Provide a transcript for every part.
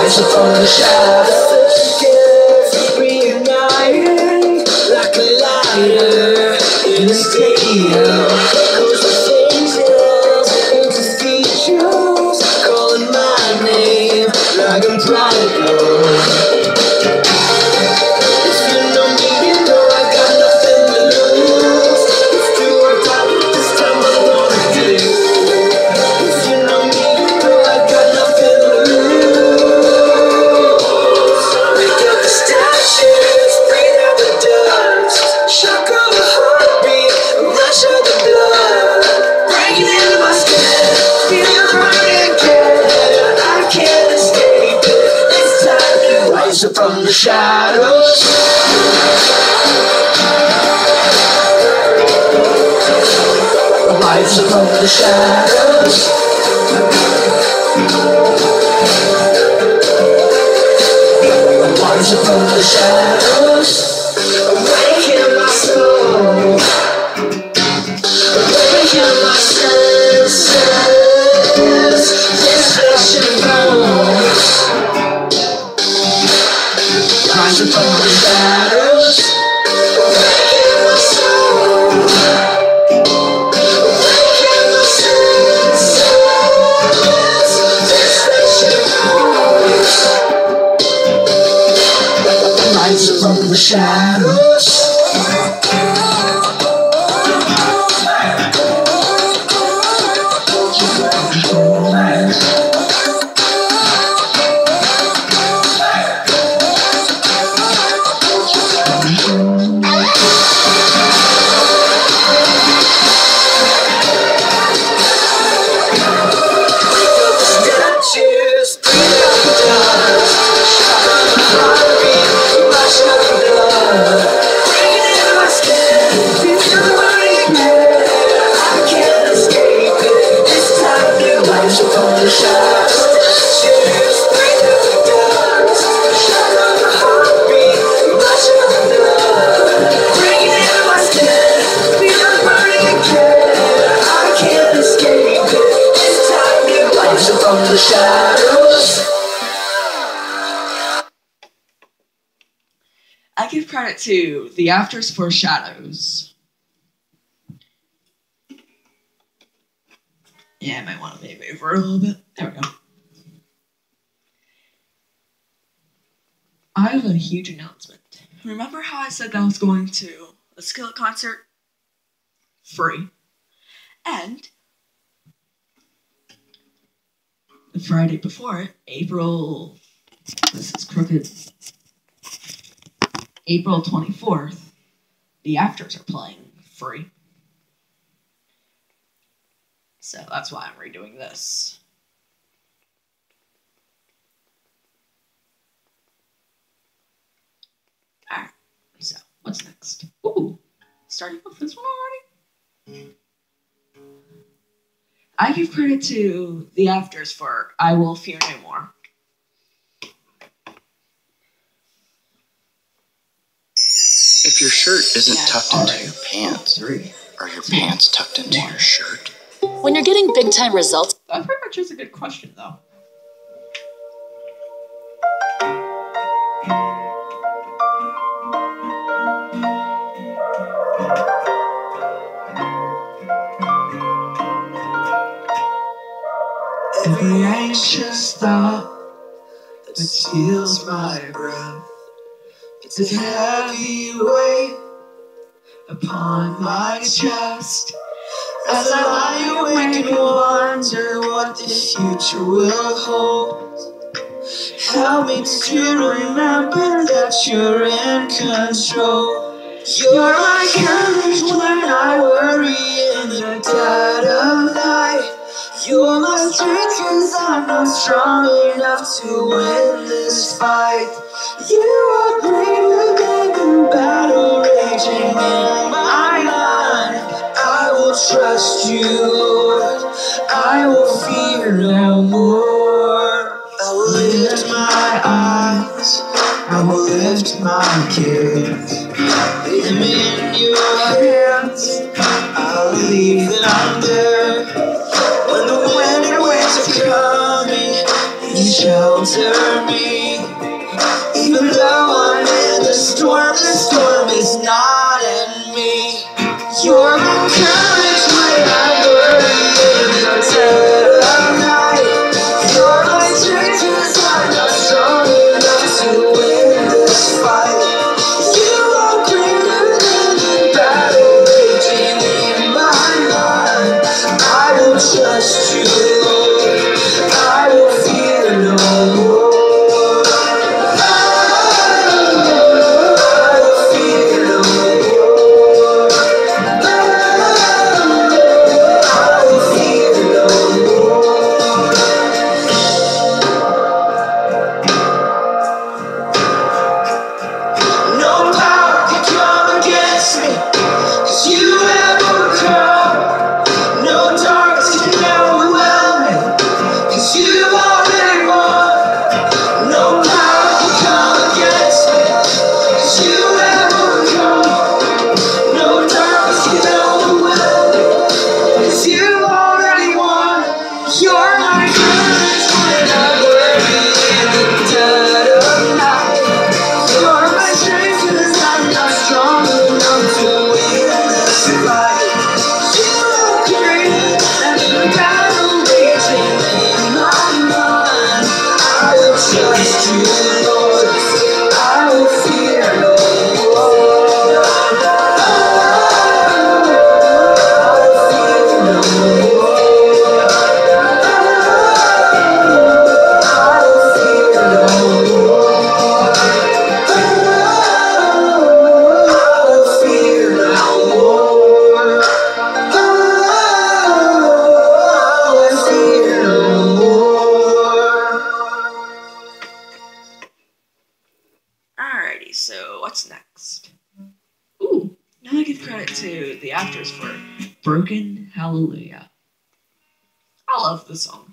rise up from the shadows, reuniting like a lighter in a stadium. Goes with angels into features, calling my name like I'm prodigal. If you know me, you know I got nothing to lose. Let's do or die, this time I'm gonna do. If you know me, you know I got nothing to lose. Wake up the statues, breathe out the dust. Shock of a heartbeat, a rush of the blood. Breaking into my skin, feel burning again. I can't escape it, it's time to rise up from the shadows. Rise up from the shadows. Rise up from the shadows. Awaken my soul. Awaken my senses. This flesh and bones. Rise up from the shadows. Awaken my soul. Awaken my senses. This flesh and bones. Rise up from the shadows. Statues, breathe out the dust. Shock of the heartbeat, rush of the blood. Breaking into my skin, feel burning again. I can't escape it, it's time to rise up from the shadows. Statues, breathe out the dust. Shock of the heartbeat, rush of the blood. Breaking into my skin, feel burning again. I can't escape it, it's time to rise up from the shadows. I give credit to The Afters for Shadows. Yeah, I might want to maybe over a little bit. There we go. I have a huge announcement. Remember how I said that I was going to a Skillet concert? Free. And the Friday before it, this is crooked, April 24th, the Afters are playing free. So that's why I'm redoing this. Alright, so what's next? Ooh, starting off this one already? I give credit to The Afters for I Will Fear No More. If your shirt isn't tucked into your pants, or your pants tucked into your shirt. When you're getting big time results. That pretty much is a good question, though. Every anxious thought that steals my breath, it's a heavy weight upon my chest. As I lie awake and wonder what the future will hold, help me to remember that you're in control. You're my courage when I worry in the dead of night. You're my strength 'cause I'm not strong enough to win this fight. You are greater than the battle raging in my mind. I will trust you, Lord. I will fear no more. I will lift my eyes. I will lift my kids. Leave them in your hands. I'll leave them there. When the wind and waves are coming, you shelter me. Even though I'm in the storm is not in me. You're my courage when I worry in the dead of night. You're my strength 'cause I'm not strong enough to win this fight. You are greater than the battle raging in my mind. I will trust you, Lord. I will fear no more. Alrighty, so what's next? Ooh, now I give credit to the actors for Broken Hallelujah. I love this song.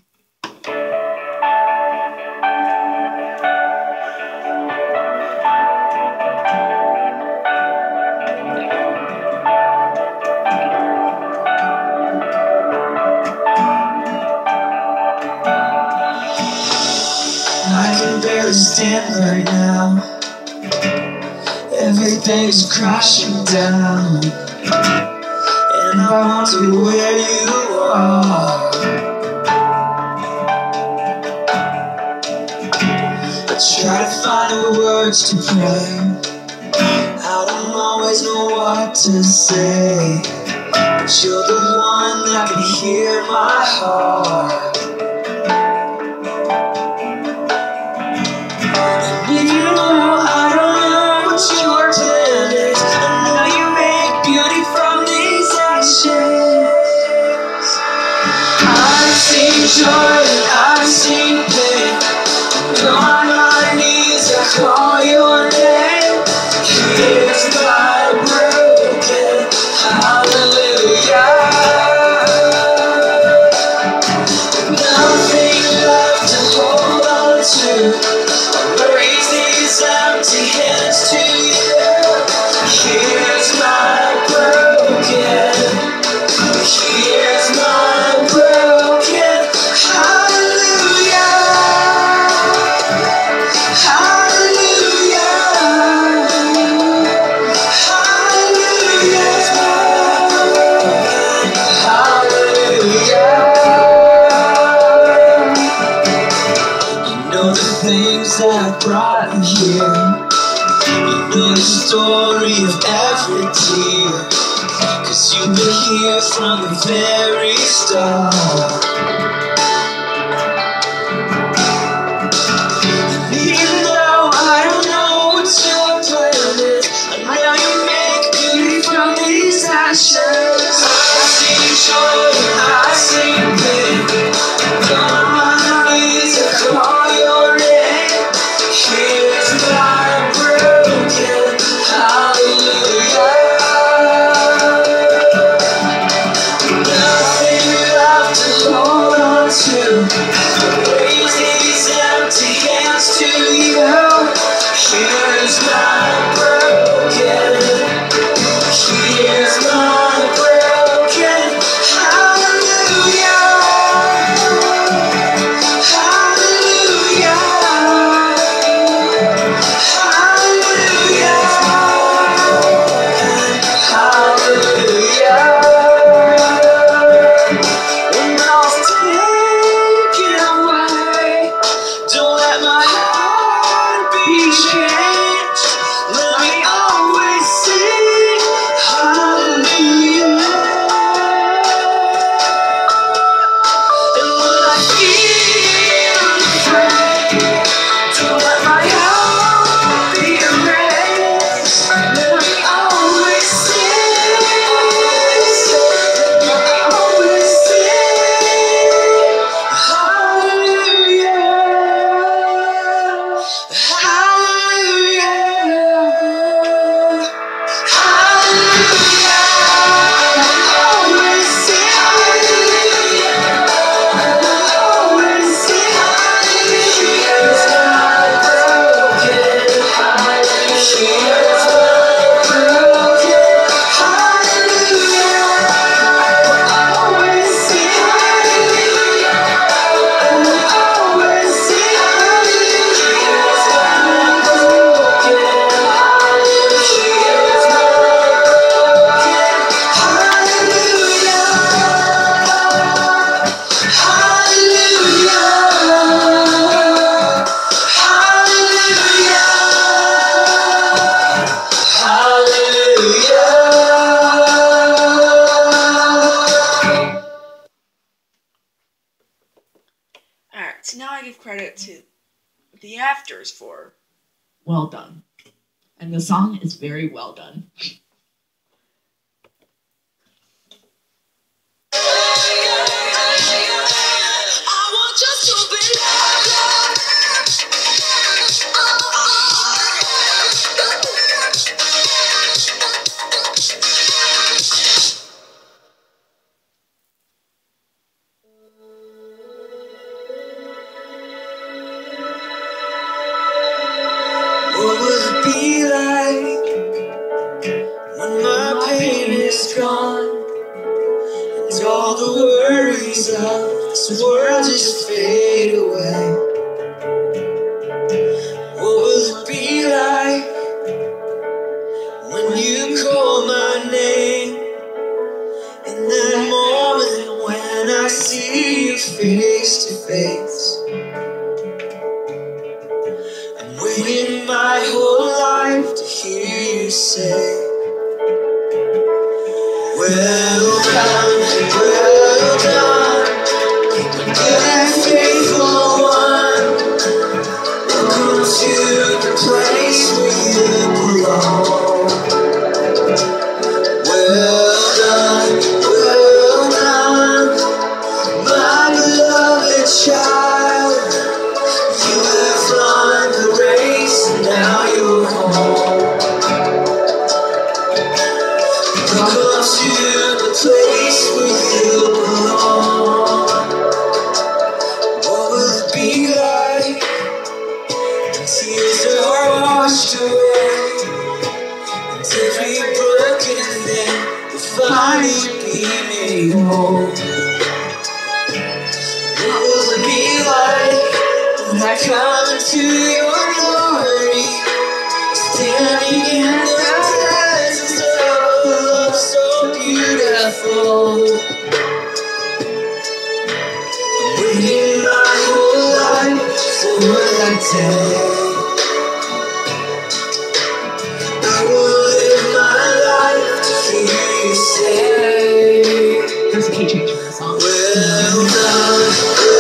I can barely stand right now. Everything's crashing down, and I wonder where you are. I try to find the words to pray. I don't always know what to say, but you're the one that can hear my heart. Joy and I've seen pain. On my knees I call your name. Here's my broken hallelujah. Nothing left to hold on to. I raise these empty hands to you. Here's my broken. Here's my broken hallelujah. Hallelujah. Hallelujah. Hallelujah. You know the things that brought me here. You know the story of every tear. 'Cause you've been here from the very start. And even though I don't know what your plan is, I know you make beauty from these ashes. I see joy and I see pain. On my knees I call your name. Here's my broken hallelujah. Nothing left to hold on Alright, so now I give credit to the Afters for Well Done. And the song is very well done. What will it be like when my pain is gone and all the worries of this world just fade away? What will it be like when you call my name in that moment when I see you face to face? Waiting my whole life to hear you say, well done, good and faithful one. Welcome to the place where you belong. Well done, my beloved child. You have run the race, and now you're home. Welcome to the place where you belong. What will it be like when tears are washed away, and every broken thing will finally be made whole? What will it be like when I come into your glory, standing in the presence of a love so beautiful? I'm waiting my whole life for that day. I will live my life to hear you say, There's a key change for the song. well done,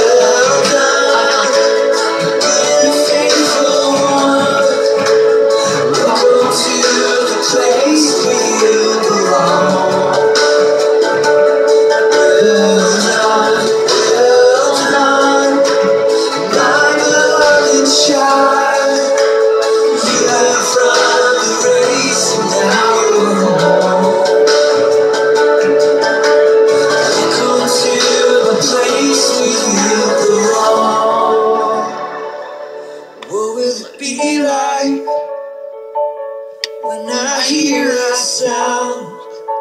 faithful one. Welcome to the place where you belong. Well done, my beloved child. You have run the race, and now you're home. Welcome to the place where you belong. What will it be like when I hear that sound?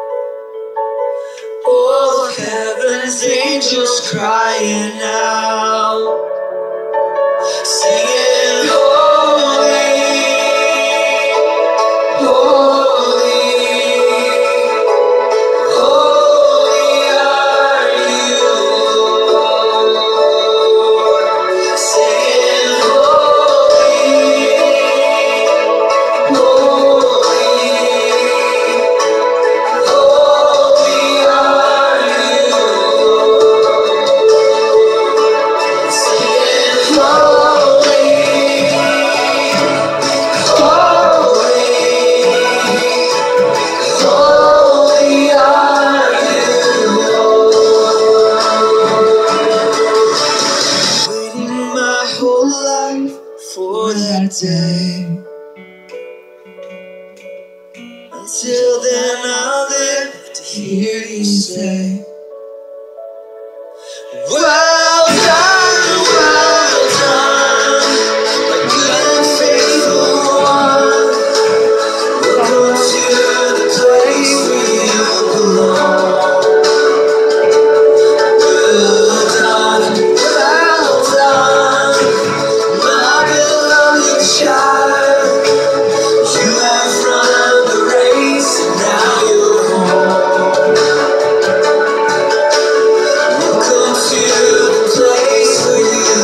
All of heaven's angels crying out, singing holy, holy, holy are you, Lord. Singing holy, holy, holy are you, Lord. that day. Until then I'll live to hear you say, well done, my good and faithful one. Welcome to the place where you belong. Well done, my beloved child. You have run the race and now you're home. Welcome to the place where you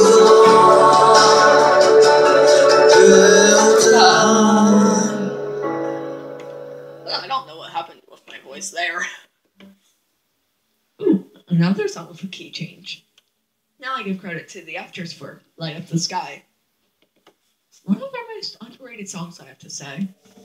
belong. Well done. Well, I don't know what happened with my voice there. Ooh, another song with a key change. Now I give credit to the actors for Light Up the Sky. One of their most underrated songs, I have to say.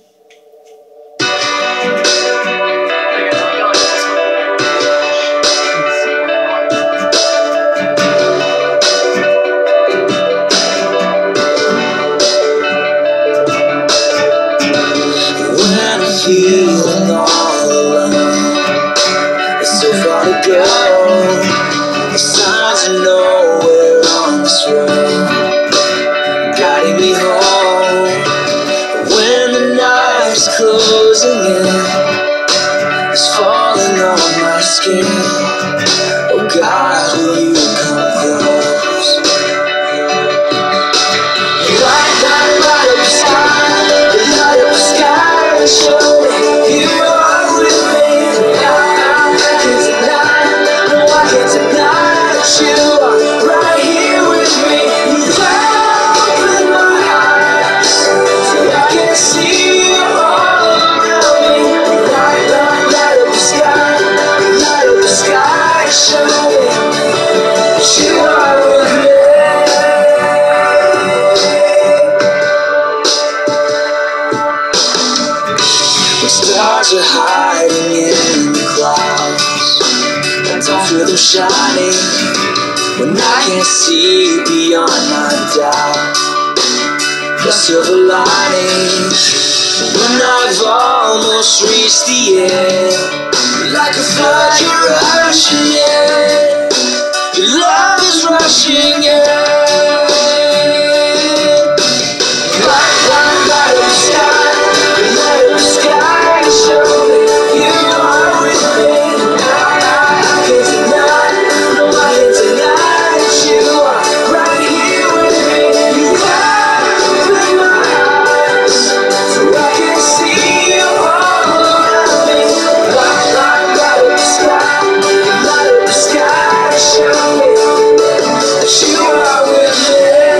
When I'm feeling all alone, it's so far to go. The signs of nowhere on this road, guiding me home. When the night's closing in, it's falling on my skin. Oh God, will you come close? Light up the sky, light up the sky, and show me you are with me. I can't deny, no I can't deny that you are right here with me. You open my eyes, so I can see you all around me. Light up the sky, light up the sky, show me that you are with me. The stars are hiding in the clouds, I don't feel them shining when I can't see beyond my doubt. The silver lining, when I've almost reached the end, like a flood you're rushing in, your love is rushing in. Light up the sky, light up the sky, show me you are with me. I can't deny, no I can't deny that you are right here with me. You open my eyes, so I can see you all around me. Light up the sky, light up the sky, show me that you are with me.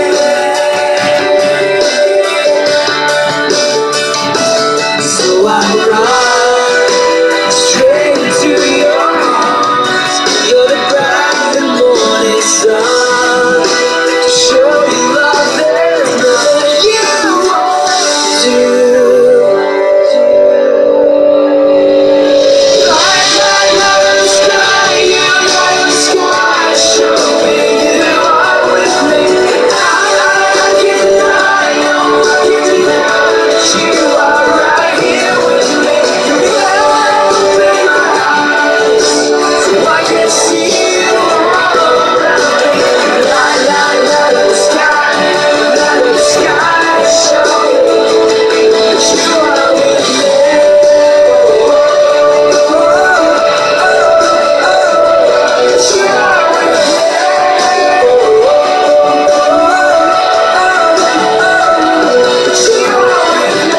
So I run straight to your arms. You're the bright and morning sun. To show you love, there's nothing you won't do. Light up the sky, you light the sky. Show me you are with me. I can't deny, no I can't deny that you are right here with me. You open my eyes, so I can see you all around me. Light up the sky, light up the sky, show me that you are with me. That you are with me. That you are with me.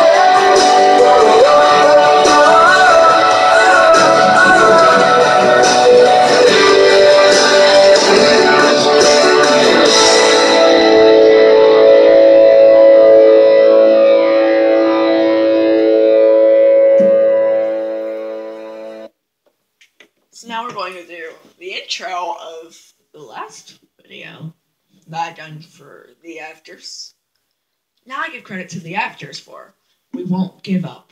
So now we're going to do the intro of the last video that I done for the actors. Now I give credit to the actors for We Won't Give Up.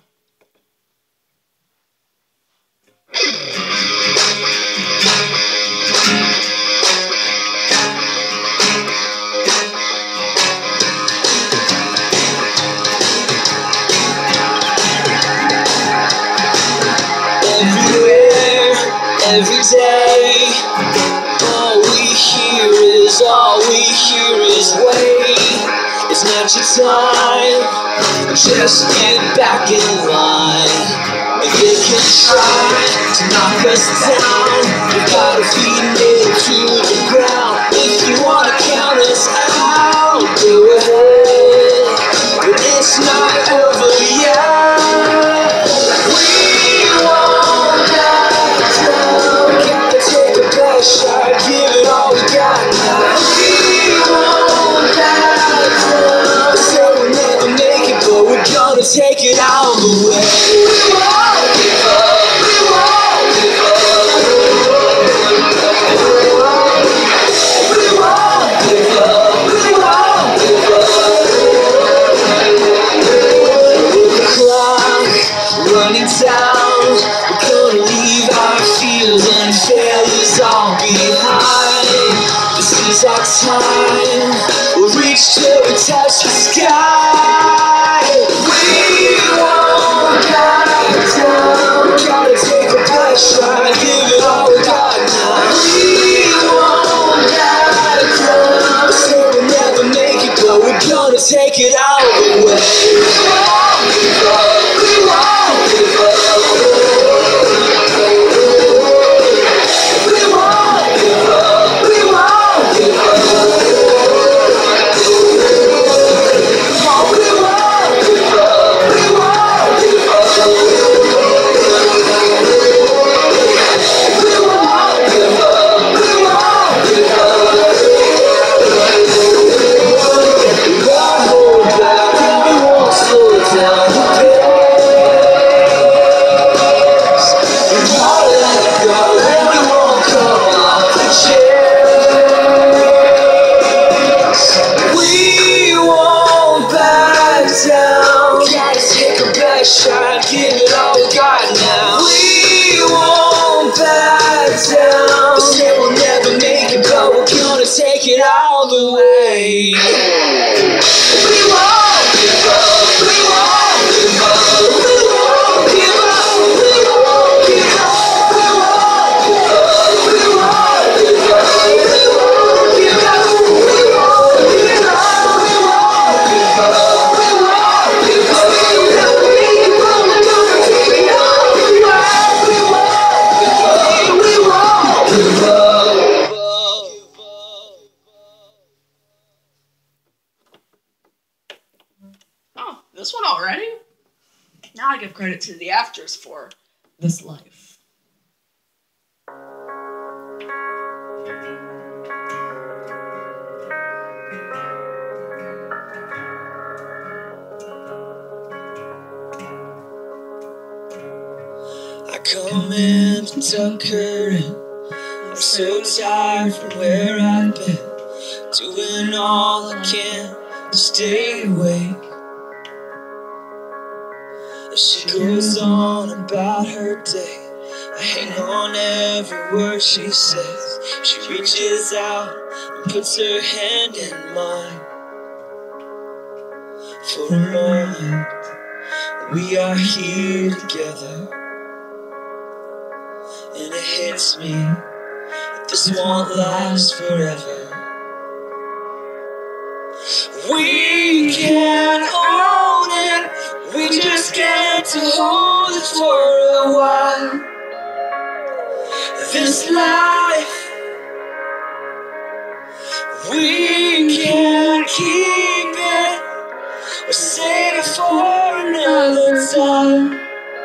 every day. All we hear is wait. It's not your time, just get back in line. If they can try to knock us down, we gotta feed it to the ground. If you wanna count us out, go ahead, but it's not over yet. We won't back down. Gotta take a best shot, give it all we got now. We won't back down. Say we'll never make it, but we're gonna take it all the way. We won't give up. We won't give up. We won't give up. We won't give up. The clock running down. We're gonna leave our fears and failures all behind. This is our time. We'll reach till we touch the sky. We won't back down. Gotta take a best shot, give it all we got now. We won't back down. Say we'll never make it, but we're gonna take it all the way. We won't give up. We won't give up. We won't give up. We won't give up. Oh, we won't give up. We won't give up. We won't give up. We won't give up. We won't hold back and we won't slow down the pace. We won't let go and we won't come off the chase. We won't back down. Gotta take a best shot, give it all we got now. We won't back down. Say we'll never make it, but we're gonna take it all the way. We won't give up. We won't give up. We won't give up. We won't give up. We won't give up. We won't give up. We won't give up. We won't give up. We won't give up. We won't give up. We'll never make it, but we're gonna take it all the way. We won't give up. We won't give up. Oh, this one already? Now I give credit to the afters for This Life. I come in to tuck her in. I'm so tired from where I've been, doing all I can to stay awake. As she goes on about her day, I hang on every word she says. She reaches out and puts her hand in mine. For a moment, we are here together, and it hits me that this won't last forever. We can't own it, we just get to hold it for a while. This life, we can't keep it, or save it for another time.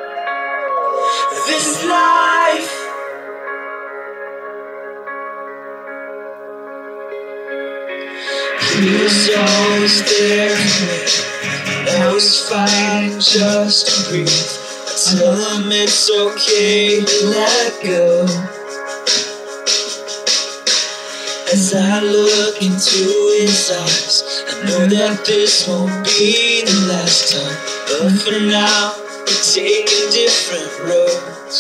This life, he was always there for me. I was fighting just to breathe. I tell him it's okay to let go. As I look into his eyes, I know that this won't be the last time. But for now, we're taking different roads.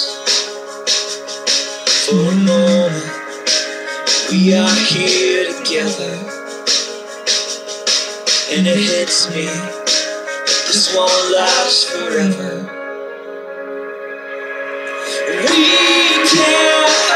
For a moment, we are here together, and it hits me that this won't last forever. We can't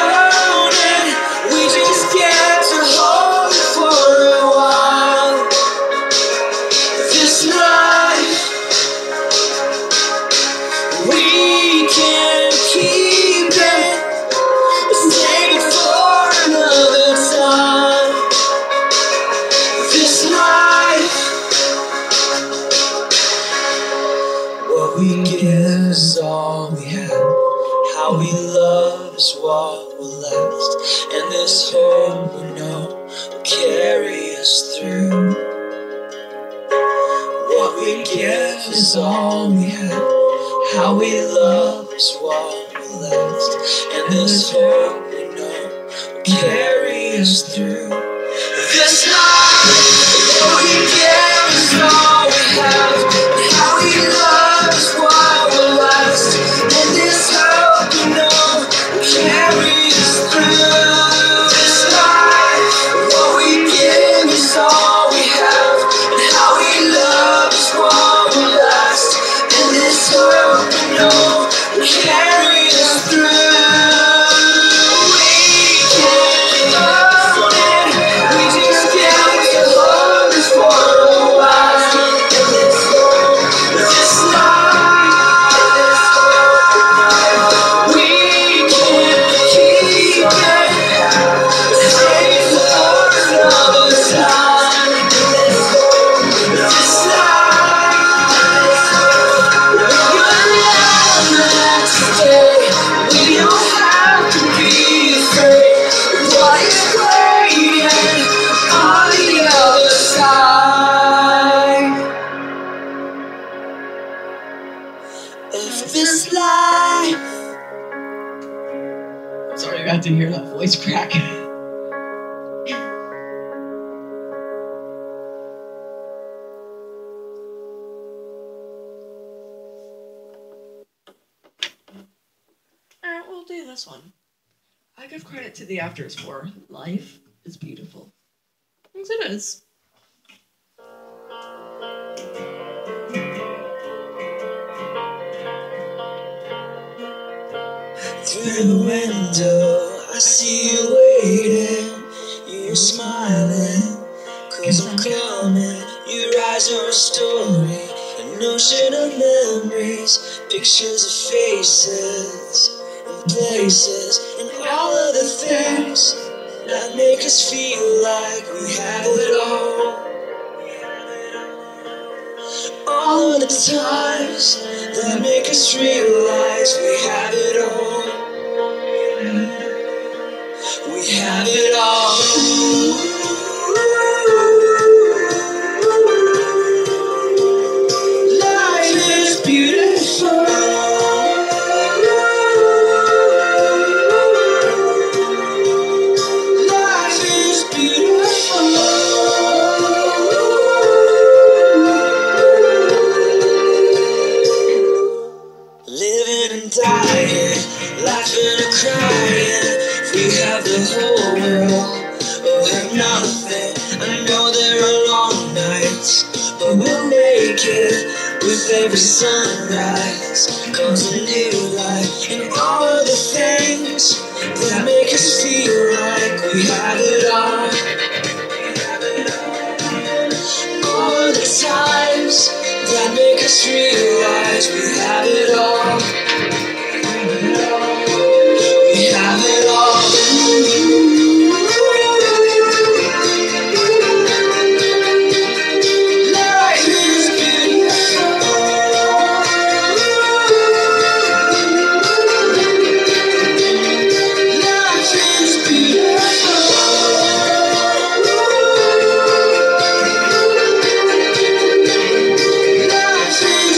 hope we know will carry us through. What we give is all we have. How we love is what will last. And this hope we know will carry us through. This life, what we give is all we have. How we love is what will last. And this hope we know will carry us through. This life, what we give is all we have. And how we love is what will last. And this hope we know will carry us through. Sorry, I got to hear that voice crack. Alright, we'll do this one. I give credit to the actors for Life is Beautiful. Yes, it is. Through the window, I see you waiting. You're smiling, 'cause I'm coming. Your eyes are a story, an ocean of memories, pictures of faces and places, and all of the things that make us feel like we have it all. All of the times that make us realize we have it all. We have it all. Life is beautiful. Life is beautiful. Living and dying, laughing and crying. We have the whole world, or have nothing. I know there are long nights, but we'll make it. With every sunrise comes a new light, and all of the things that make us feel like we have it all. All of the times that make us realize we have it all. We have it all. Life is beautiful. Life is beautiful. Life is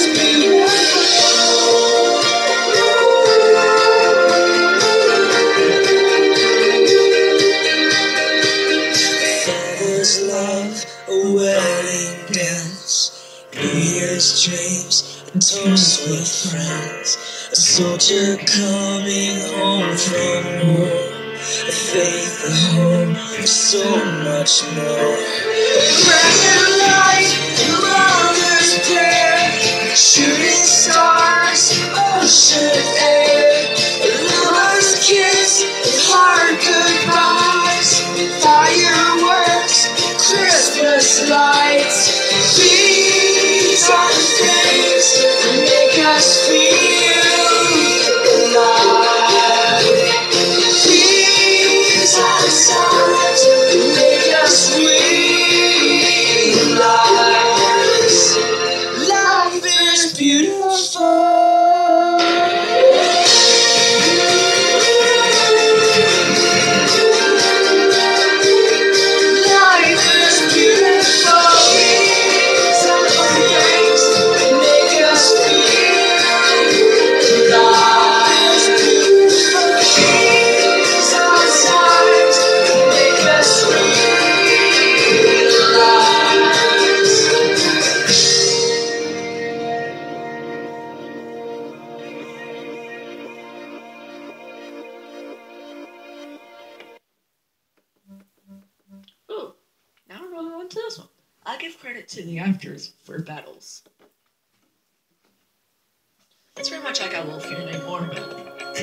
Father's love, a wedding dance, New Year's dreams, a toast with friends, a soldier coming home from war, a faith, a hope, for so much more. A brand new life, a mother's prayer, shooting stars, ocean air, a lover's kiss, and hard goodbyes, fireworks, Christmas lights. These are the things that make us feel alive. These are the signs that make us realize life is beautiful. on to this one. I give credit to the actors for battles. It's pretty much like a wolf here named Orville.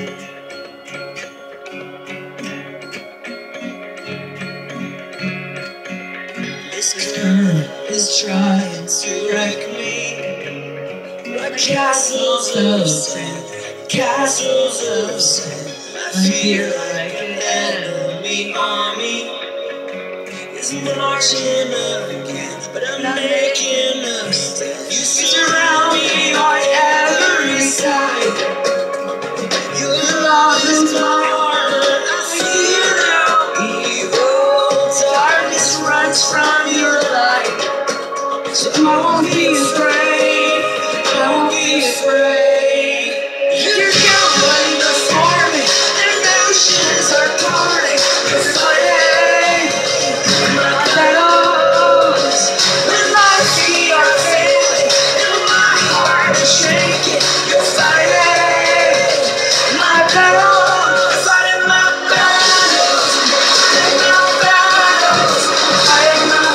This current is trying to wreck me. Like castles of sand, castles of sand. I feel like an enemy army is marching again, but I'm making a stand. You surround me on every side. Your love is my armor. I feel evil. Darkness runs from your light, so I won't be afraid. I won't be afraid. You're going before me. Emotions are parting. You're fighting my battles. When my feet are failing and my heart is shaking, you're fighting my battles. Fighting my battles. Fighting my battles. Fighting my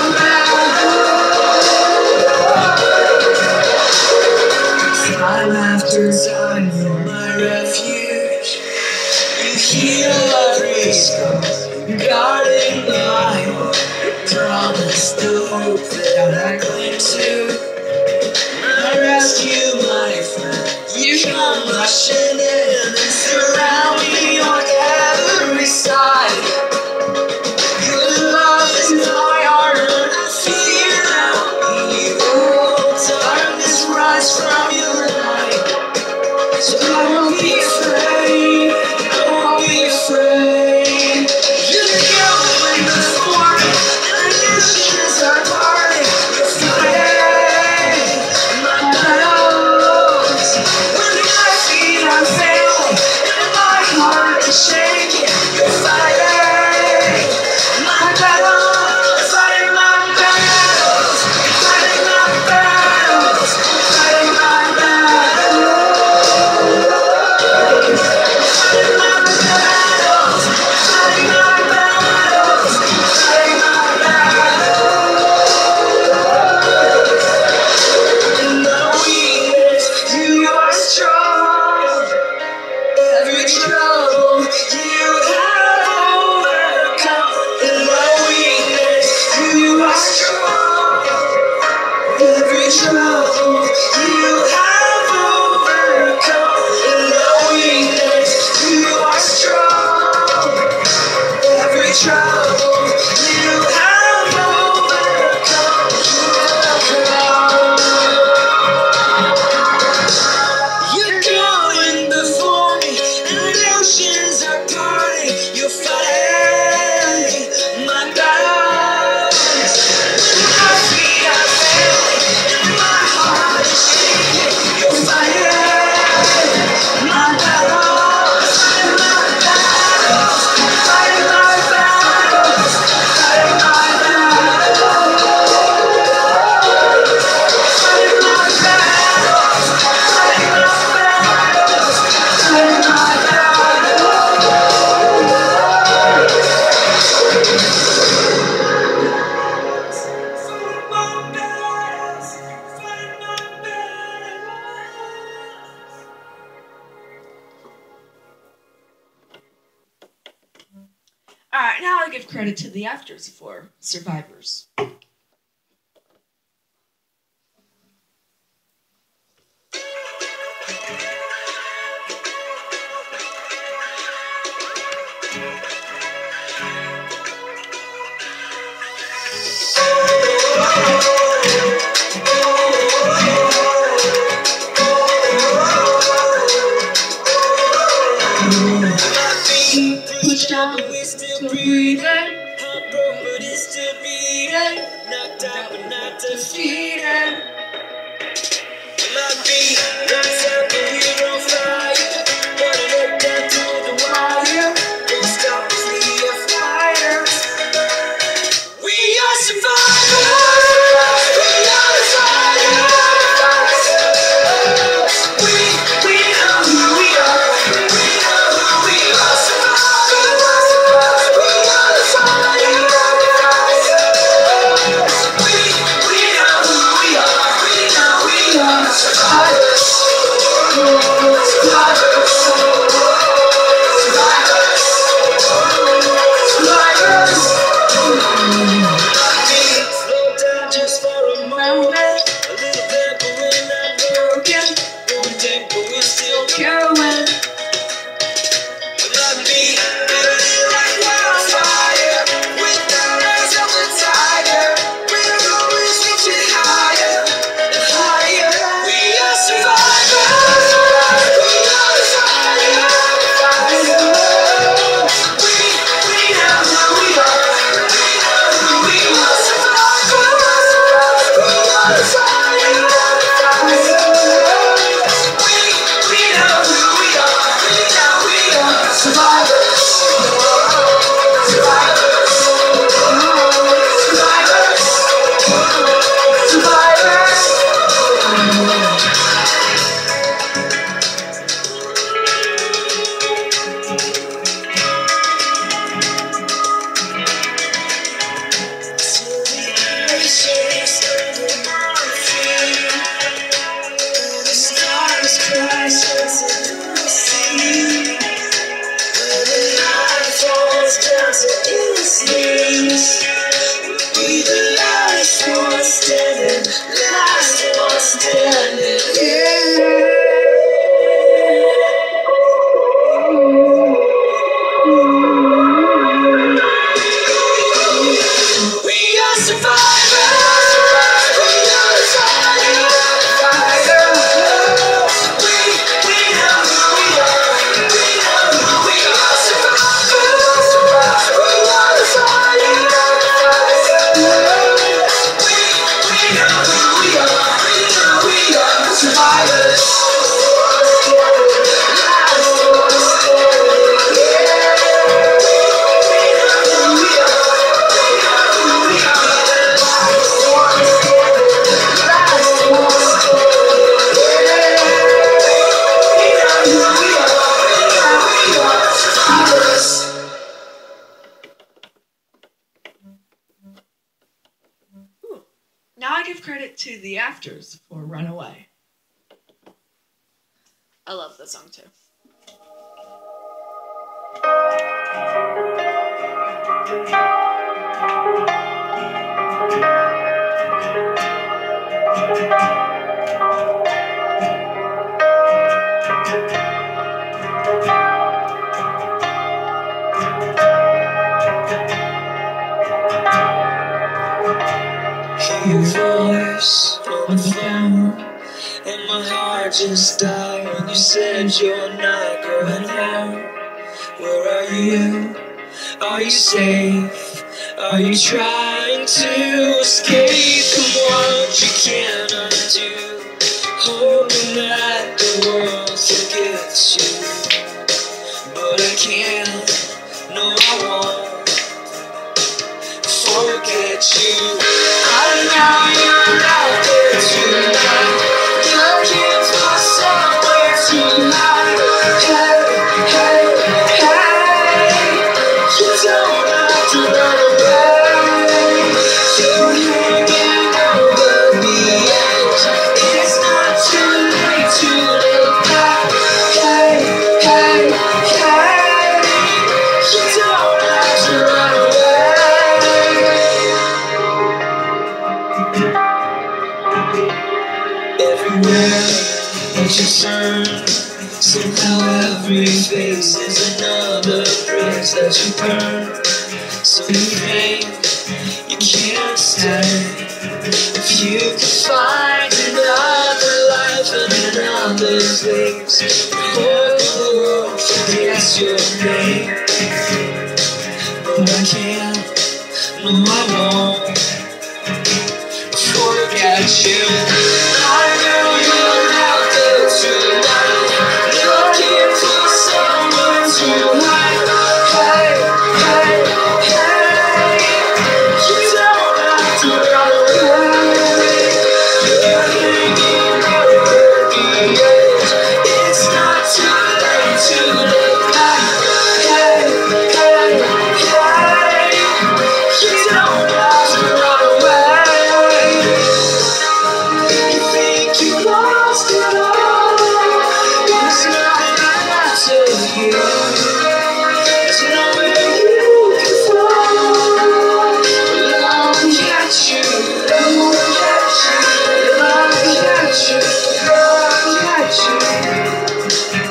battles. Time after time, you're my refuge. You heal every scar, guarding my heart. You promise the hope that I cling to. My rescue, my friend. You come rushing in and surround me on every side. Your love is my armor. I feel evil. Darkness rise from your light, so I won't be afraid. I won't be afraid. You're going before me, and nations are parting. You're fighting my battles. When my feet are failing and my heart is shaking, you're fighting my battles. Fighting my battles. Fighting my battles. Fighting my battles. Fighting my battles. Fighting my battles. Fighting my battles. In the weakness, you are strong. Every trouble you have overcome. In the weakness, you are strong. Every trouble you have overcome. In the weakness, you are strong. Every trouble you have overcome. You're going before me, and oceans are parting. You're fighting my battles. When my feet are failing and my heart is shaking, you're fighting my battles. Fighting my battles. Fighting my battles. Fighting my battles. Fighting my battles. Fighting my battles. Fighting my Alright, now I give credit to the actors for survivors. Pushed out, but we're still breathing. Heartbroken, but it's still beating. Knocked out, but not defeated. Might be knocked out, but we're on fire. Running it down through the wire. Don't stop us, we are fighters. We are survivors. We are fighters. We know who we are. We know who we are. Survivors. We are fighters. Now I give credit to the Afters for Runaway. I love this song too. Your voice on the phone, and my heart just died when you said you're not going home. Where are you? Are you safe? Are you trying to escape from what you can't undo? Hoping that the world forgets you, but I can't, no I won't forget you. I know you're out there tonight, looking for somewhere to hide. Hey, hey, hey, you don't have to run away. You're hanging over the edge. It's not too late to look back. Hey, hey, hey, you don't have to run away. Everywhere that you turn, somehow every face is another bridge that you burn. So you think you can't stay. If you can find another life and another place, before the world forgets your name. But I can't, no I won't forget you. I know you're out there tonight, looking for someone to hide. Hey, hey, hey, you don't have to run away. You're hanging over the edge. It's not too late to look back. Hey, hey, hey, you don't have to run away. You think you lost it all, there's nothing left of you. There's nowhere you can fall. I'll catch you, I'll catch you, I'll catch you, I'll catch you.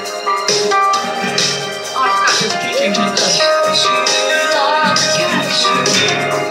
Oh, I forgot there's a DJ on this. I'll catch you.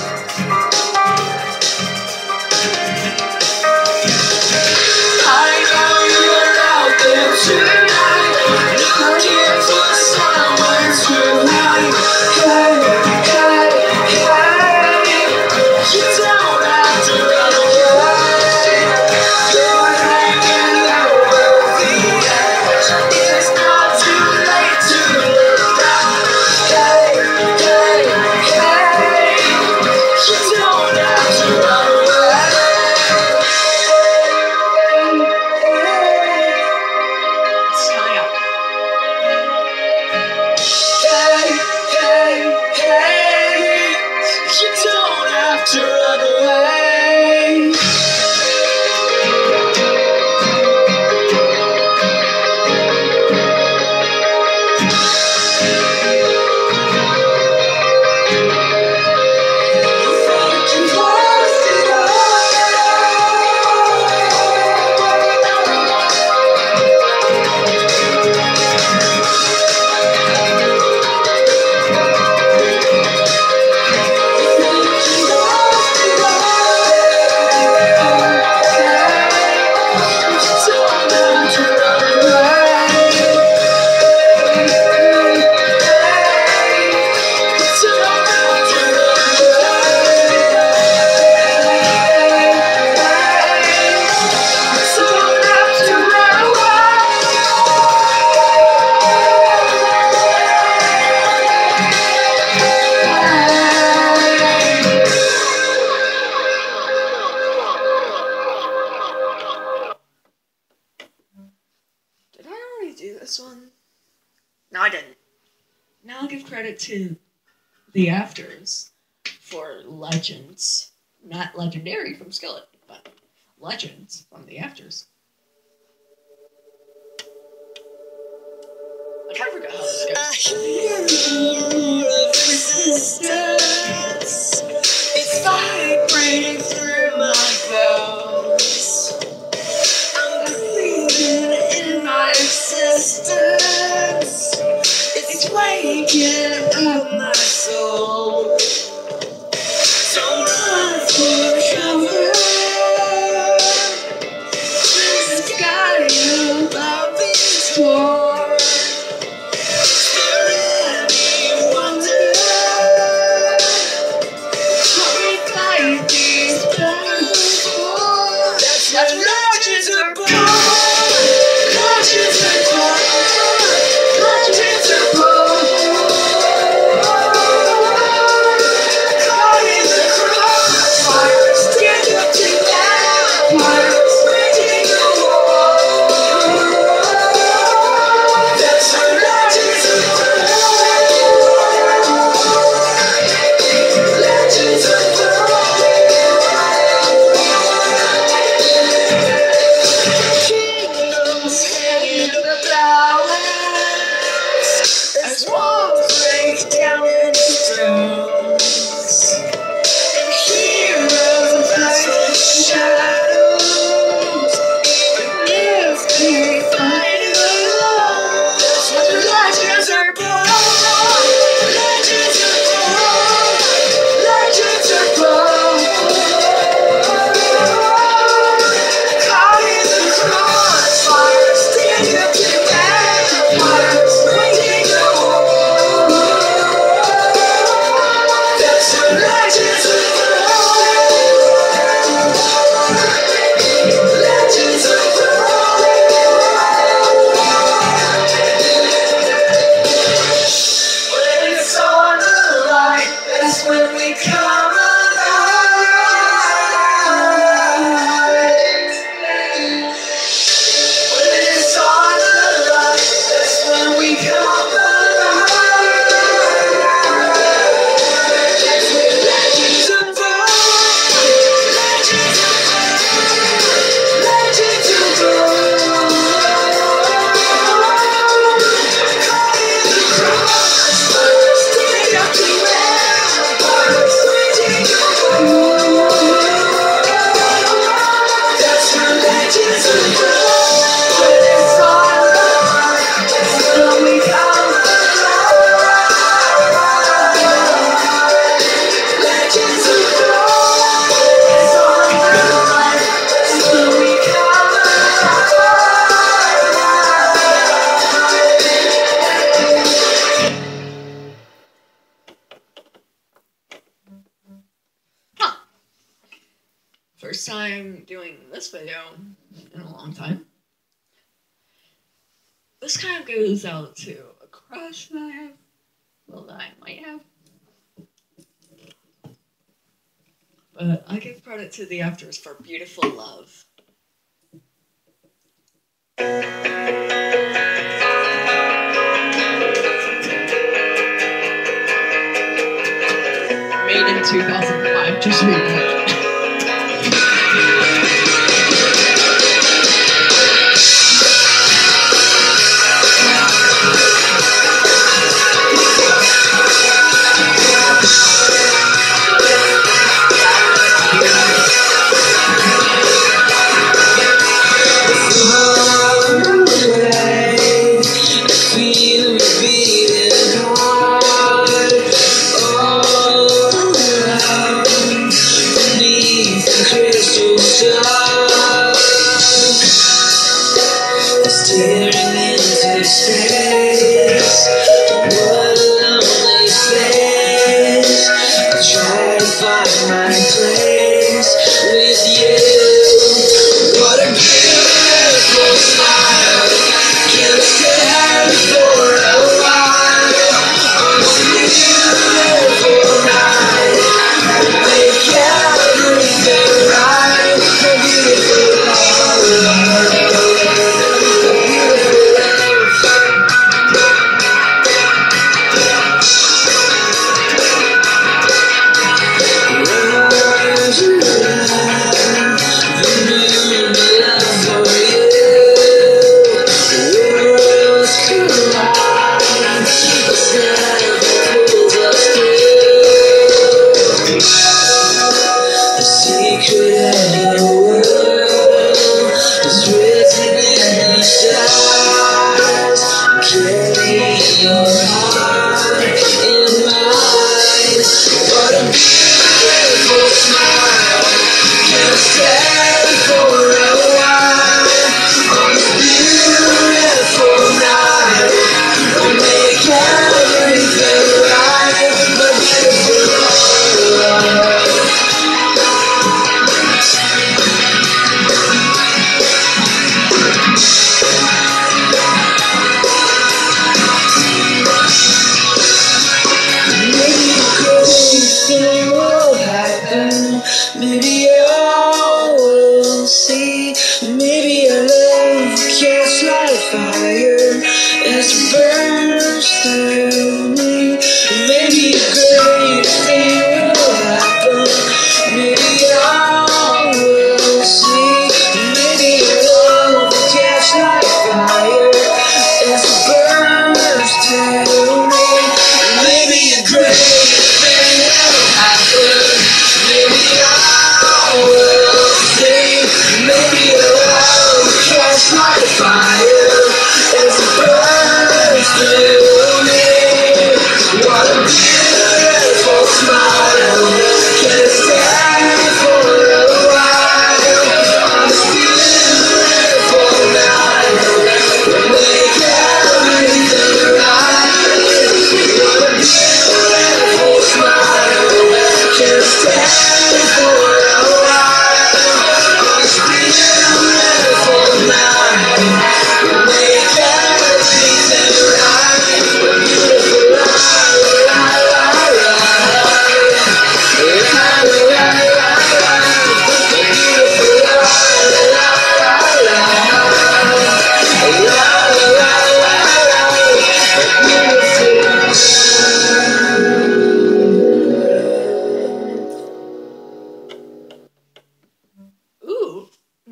I know you're out there tonight, looking for someone to hide. Hey, hey, hey, you don't have to run away. You're hanging over the edge. It's not too late to look back. Hey, hey, hey, you don't have to run away. It's coming up. Hey, hey, hey, you don't have to run away. You thought you lost it Did I already do this one? No, I didn't. Now I'll give credit to the Afters for Legends. Not Legendary from Skillet, but Legends from the Afters. I kind of forgot how this goes. Resistance. It's vibrating through my bones. I'm breathing in my existence. It's waking up my soul. So run for cover. The sky above is torn. That's what legends are born. Legends are born. Legends are born. Caught in the crossfire, stand up to empires, breaking the wall. That's what legends are born. Legends are born. As walls break down into stones, and heroes fight in shadows, even if they fight alone. That's what legends are born. Legends are born. Legends are born. Caught in the crossfire, stand up to empires, breaking the wall. That's what legends are born. Legends are born. When it's on the line, that's when we come alive. When it's on the line, that's when we come alive. That's when legends are born. Legends are born. Legends are born. Caught in the crossfire, stand up to empires, breaking the wall. That's when legends are born. When it's on the line, that's when we come alive. Legends are born. When it's on the line, that's when we come Huh. First time doing this video in a long time. This kind of goes out to a crush that I have. Well, that I might have. But I give credit to the Afters for Beautiful Love. Made in 2005, just read that. Staring into space, what a lonely place. I try to find my place with you. What a beautiful smile, can stand for a while on a beautiful night. Make everything right, a beautiful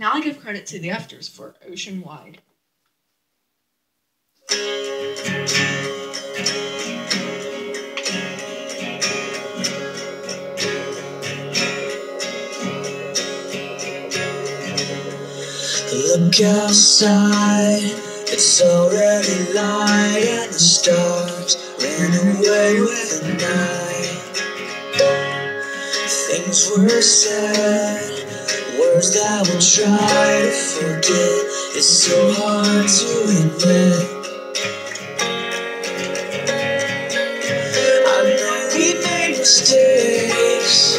Now I give credit to the afters for Ocean Wide. Look outside, it's already light and the stars ran away with the night. Things were said, words that we'll try to forget. It's so hard to admit. I know we made mistakes.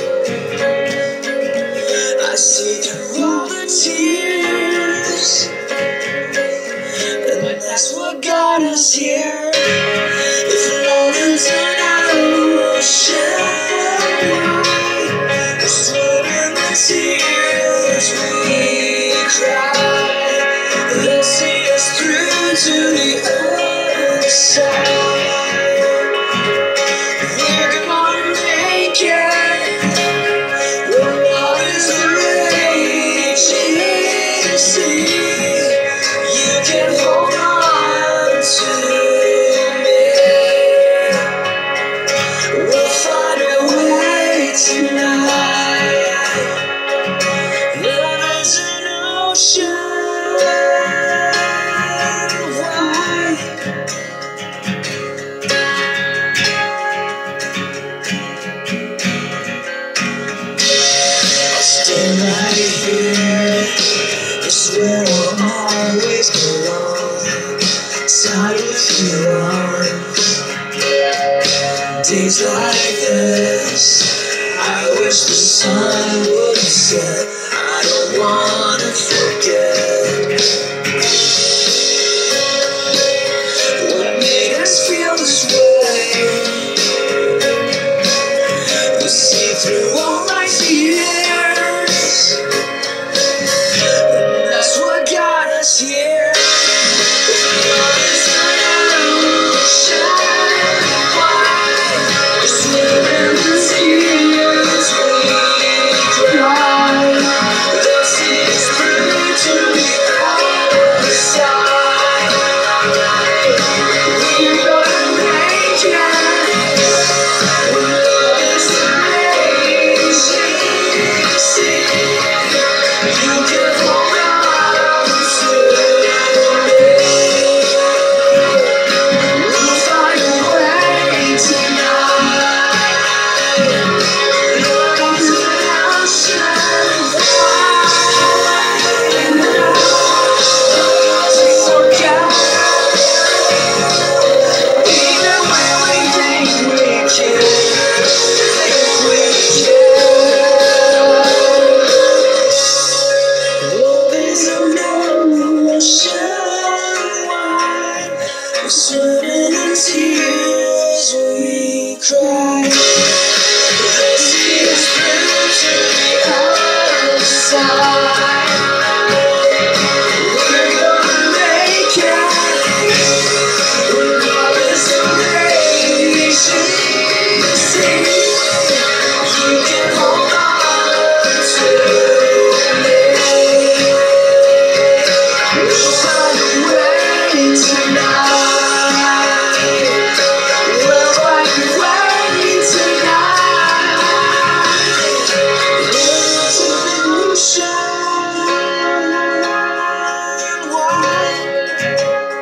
I see through all the tears, and that's what got us here. If love is an ocean wide, we'll swim in the tears we cry. They'll see us through to the other side. We're gonna make it. Love is a raging sea. You can hold on to me. We'll find a way tonight. Love is an ocean wide. I'll stay right here. It's where I'll always belong. Tied with your arms. Days like this, I wish the sun would set. I don't wanna forget what made us feel this way. We see through all my fears, and that's what got us here. Love is an ocean wide. We swim in the tears we cry. They'll see us through to the other side. We're gonna make it. Love is a raging sea. You can hold on to me. We'll find a way tonight. Love is an ocean wide. We forget, even when we think we can. Love is an ocean wide. We swim in the tears we cry. They'll see us through to the other side. We're gonna make it. Love is a raging sea. You can hold on to me. We'll find a way tonight. We'll find a way tonight. Love is an ocean wide.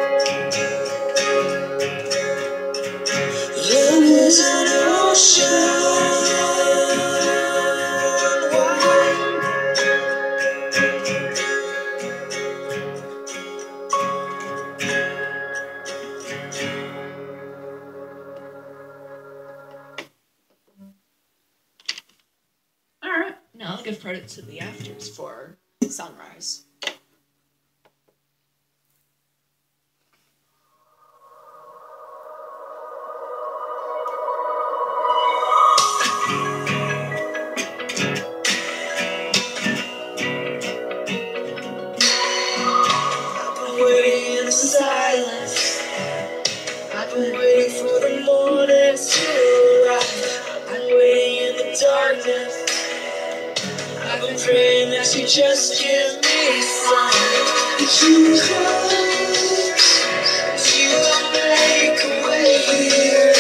Love is an ocean wide. Alright, now I'll give credit to the afters for Sunrise. I've been waiting in the silence. I've been waiting for the morning to rise. I've been waiting in the darkness. I've been praying that you just give me some. That you come, that you will make a way here.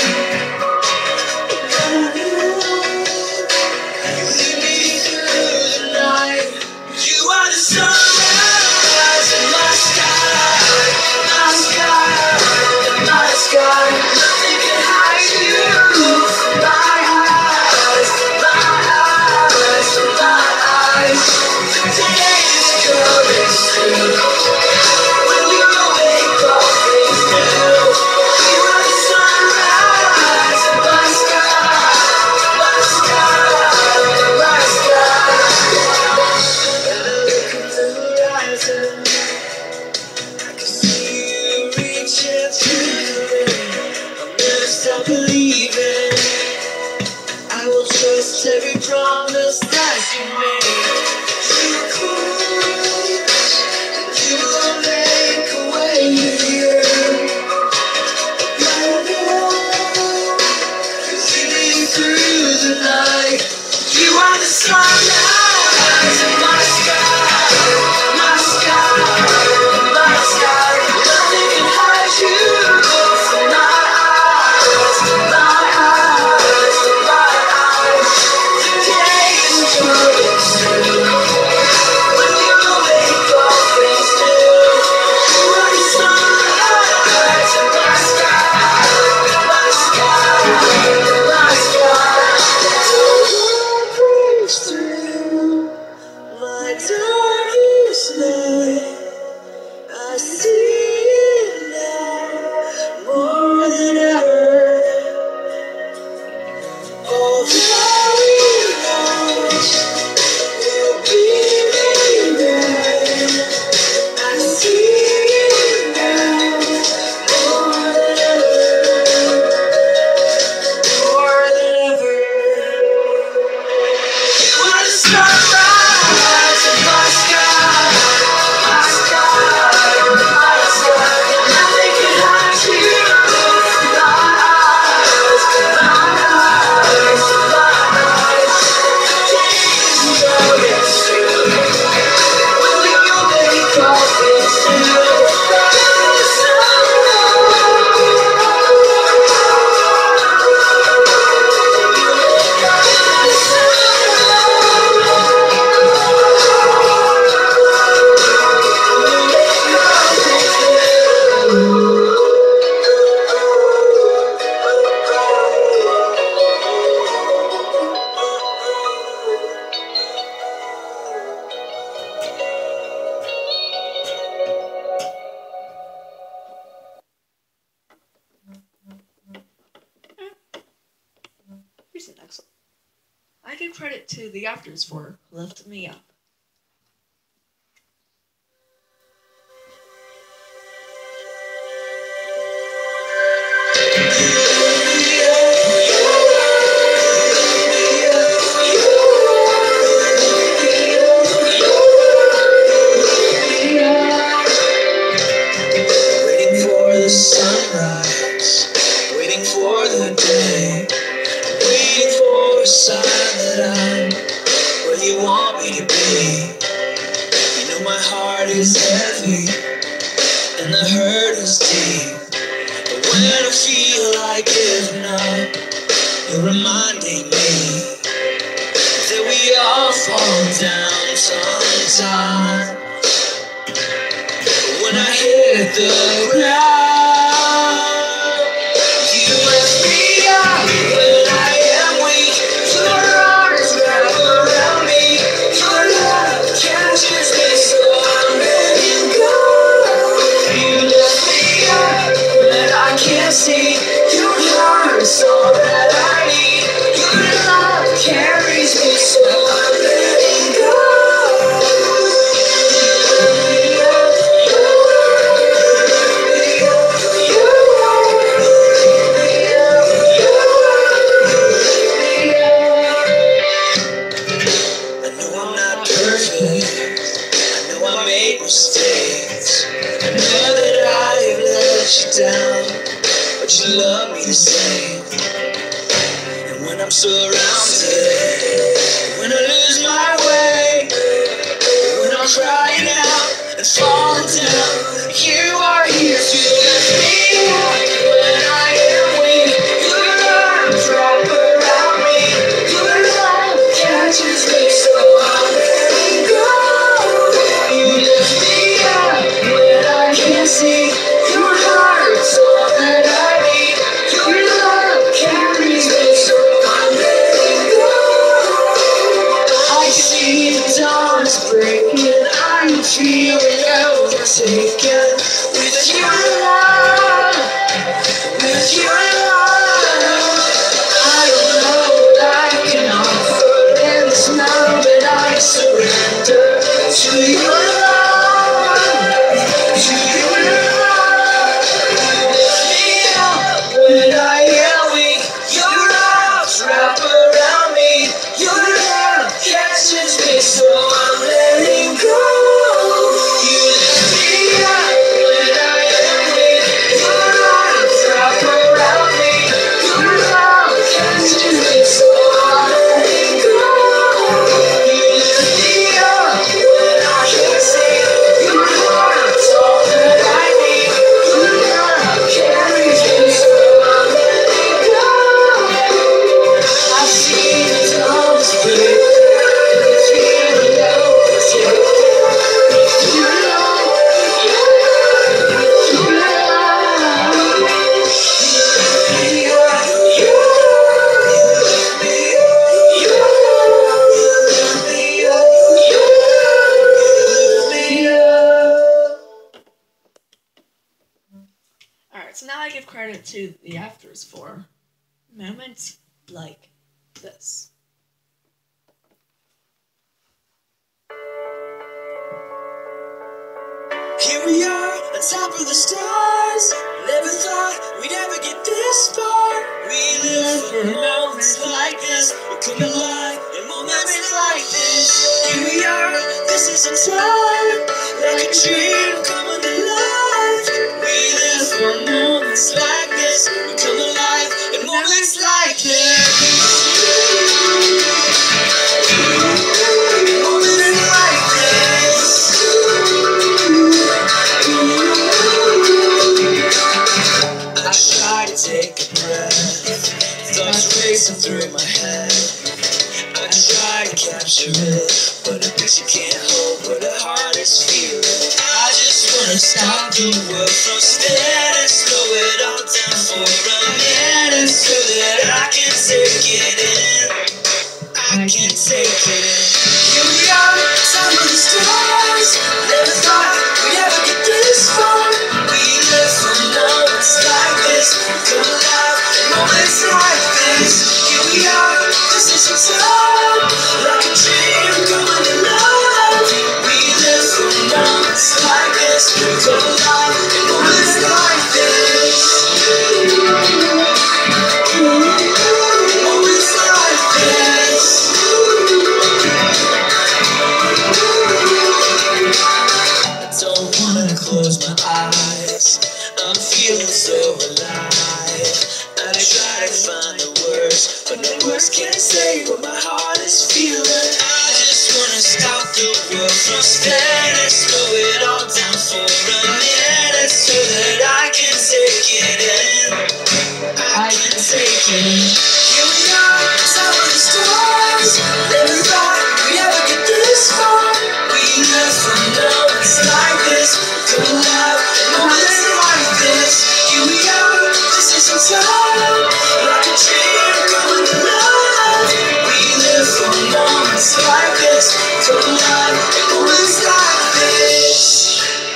You lead me through the night. You are the sunrise in my sky, my sky, my sky. Nothing can hide you from my eyes, my eyes, my eyes. The day is coming soon when we will make all things new. You are the sunrise in my sky, my sky, my sky. And I look at the horizon, I can see you reaching through the rain. I'll never stop believing. I will trust every promise that you made. You could, and you will make a way here. You lead me through the night. You are the sunrise in my sky, my sky, my sky. Nothing can hide you from my eyes, my eyes, my eyes. The day is coming soon when we will make all things new. You are the sunrise in my sky, my sky, my sky. The Lord breaks through my darkest night. I see it now more than ever. All that we lost will be made right. I see it now more than ever, more than ever. You are the sunrise in my sky, my sky, my sky. Nothing can hide you from my eyes, my eyes, my eyes. The day is coming soon when we will make all things new. The Here's the next one. I give credit to the Afters for Lift Me Up. Waiting for the sunrise, waiting for the day, waiting for a sign that I'm where you want me to be. You know my heart is heavy and the hurt is deep, but when I feel like giving up, you're reminding me that we all fall down sometime. When I hit the ground, you lift me up when I am weak. Your arms wrap around me. Your love catches me so I'm letting go. You lift me up when I can't see. Your heart's all that I need. Your love carries me so I'm letting go. Mistakes. I know that I have let you down, but you love me the same. And when I'm surrounded, when I lose my way, heart's breaking. I'm feeling overtaken with your love, with your love. I don't know what I can offer in this now, but I surrender to your love, to your love. Lift me up when I am weak. Your arms wrap around me. Your love catches me, so I'm letting go. You lift me up when I am weak. Your arms wrap around me. Your love catches me, so I'm letting go. You lift me up when I can't see. Your heart's all that I need. Your love carries me, so I'm letting go. I see the dawn's break. Feeling overtaken. Your love, your love, your love. You lift me up, you lift me up, you lift me up, you lift me up. Alright, so now I give credit to the afters for moments like this. Here we are, on top of the stars. Never thought we'd ever get this far. We live for moments like this. We come alive in moments like this. Here we are, this is a time, like a dream coming to life. We live for moments like this. We come alive in moments like this. Moments like this. I try to take a breath, thoughts racing through my head. I try to capture it, but a picture can't hold what a heart is feeling. I just wanna stop the world from spinning, slow it all down for a minute, so that I can take it in. I can take it in. Here we are, top of the stars. Never thought we'd ever get this far. We live for moments like this. We come alive in moments like this. Here we are, this is our time, like a dream coming to life. We live for moments like this. We come alive in moments like this. Moments like this. I don't wanna close my eyes. I'm feeling so alive. I try to find the words, but no words can't say what my heart is feeling. I just wanna stop the world from spinning, slow it all down for a minute, so that I can take it in. I can take it in. Here we are, top of the stars. Never thought we'd ever get this far. We live for moments like this. Come alive in moments like this. Here we are, this is our time, like a dream coming to life. We live for moments like this. Come alive in moments like this.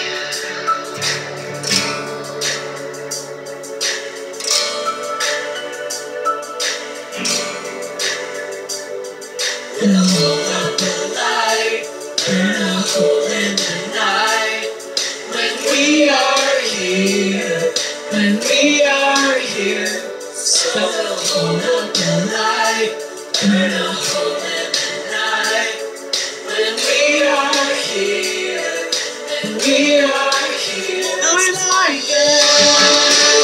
When I hold up the light, burn a hole in the night. When we are here, when we are here. So we'll hold up the light, burn a hole in the night. When we are here, when we are here. No, it's like that.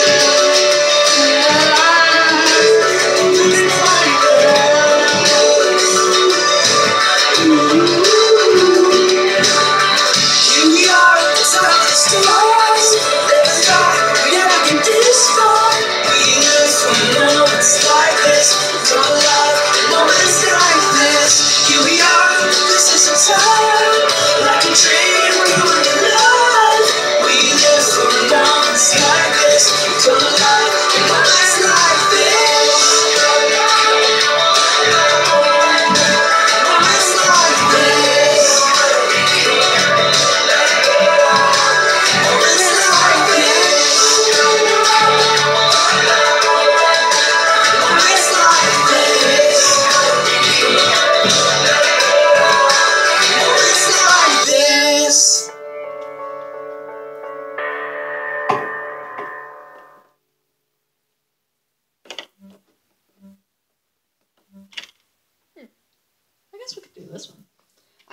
It's like that. Here we are, top of the stars. Never thought we'd ever get this far. We live for moments like this. Come alive in moments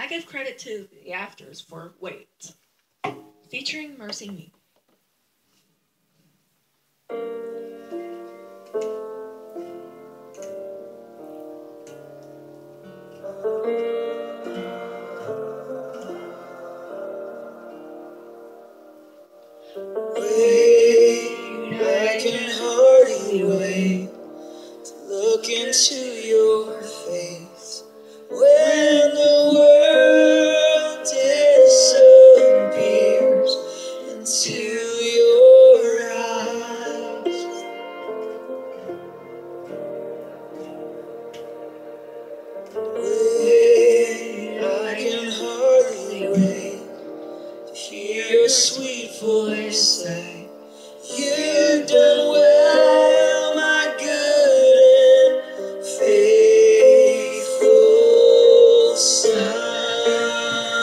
give credit to the Afters for Wait, featuring Mercy Me. Wait, I can hardly wait to look into your face when the world disappears into your eyes. Wait, I can hardly wait to hear your sweet voice say, "You've done well, my good and faithful son."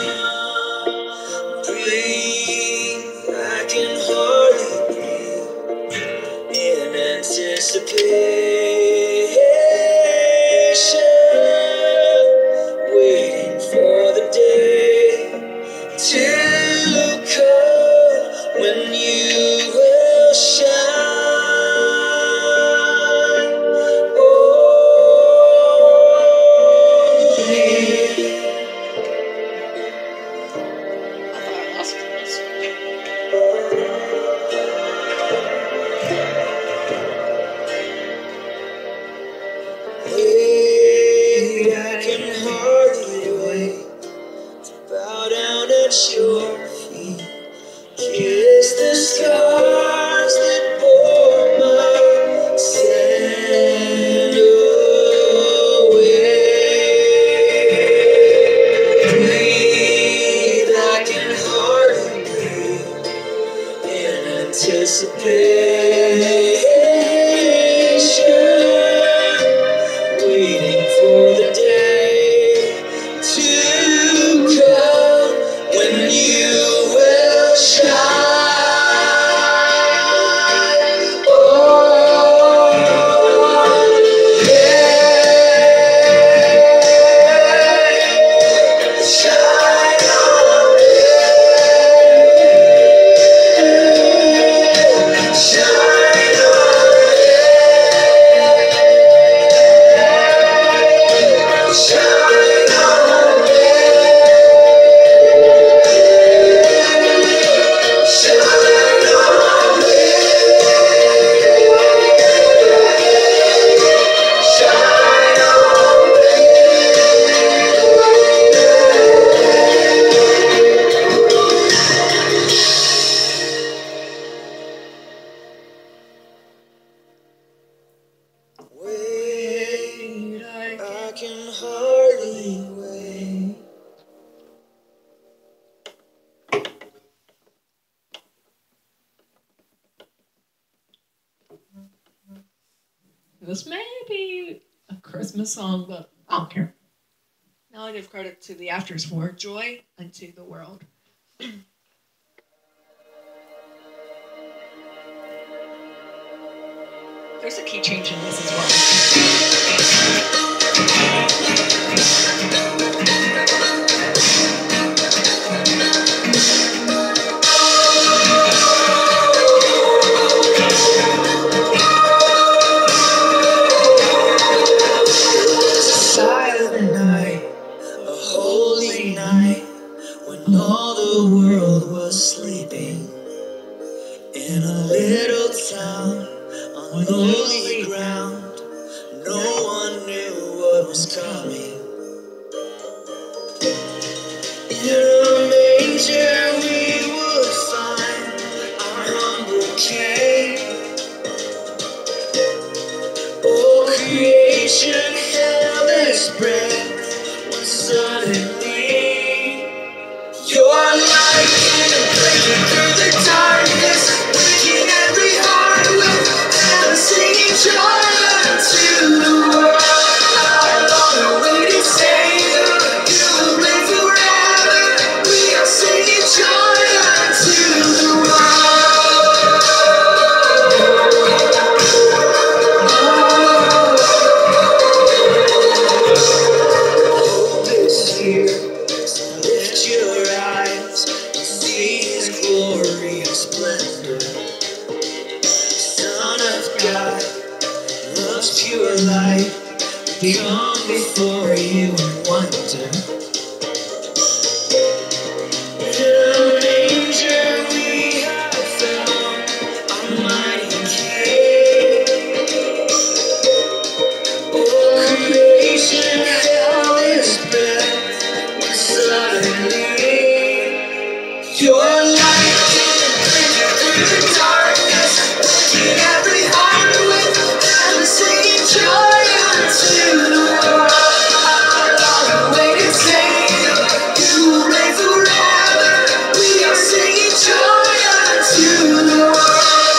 Breathe, I can hardly breathe in anticipation, waiting for the day to come when you will shine. Oh, I lost this. wait, I can hardly wait to bow down at your feet. Kiss the scars that bore my sin away. Breathe, I can hardly breathe in anticipation, waiting for the day to come when you will shine. Oh, yeah. Shine on me. Shine on me. Shine on me. Shine on me. Shine on me. Wait, I can hardly wait. This may be a Christmas song, but I don't care. Now I give credit to the Afters for Joy Unto the World. There's a key change in this as well. Silent night, a holy night, when all the world was sleeping. In a little town on lonely ground, no one knew what was coming. In a manger we would find our humble King. Oh, creation held its breath when suddenly your light came breaking through the darkness, breaking every heart with and singing joy unto the world. Our long-awaited Savior, you will reign forever. We are singing joy Come before you and wonder. The manger we have found, Almighty King. Oh, creation held its breath when suddenly your light didn't bring through the darkness, waking every heart with heaven singing joy unto the world. Our long-awaited Savior, you will reign forever. We are singing joy unto the world.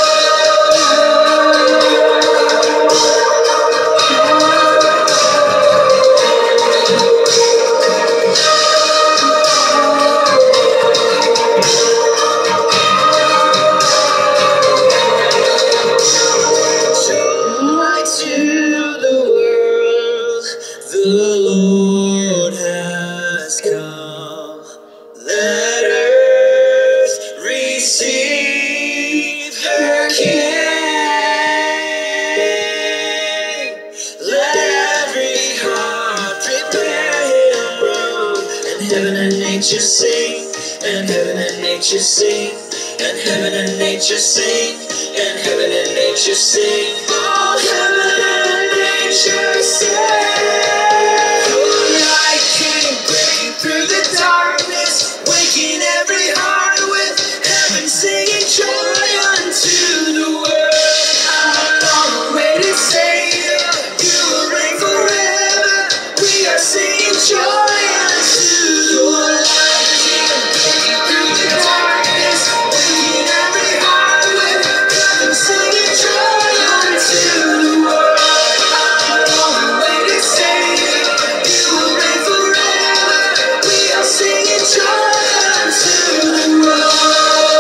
Joy to the world, the Lord has come. Let earth receive her King. Let every heart prepare him room. And heaven and nature sing, and heaven and nature sing, and heaven and nature sing, and heaven and nature sing. Oh, heaven and nature sing. Your light came breaking through the darkness, waking every heart with heaven singing joy unto the world. Our long-awaited Savior, you will reign forever. We are singing joy unto your light came breaking through the darkness, waking every heart with heaven singing joy unto the world. Our long-awaited Savior, you will reign forever. We are singing joy unto the world.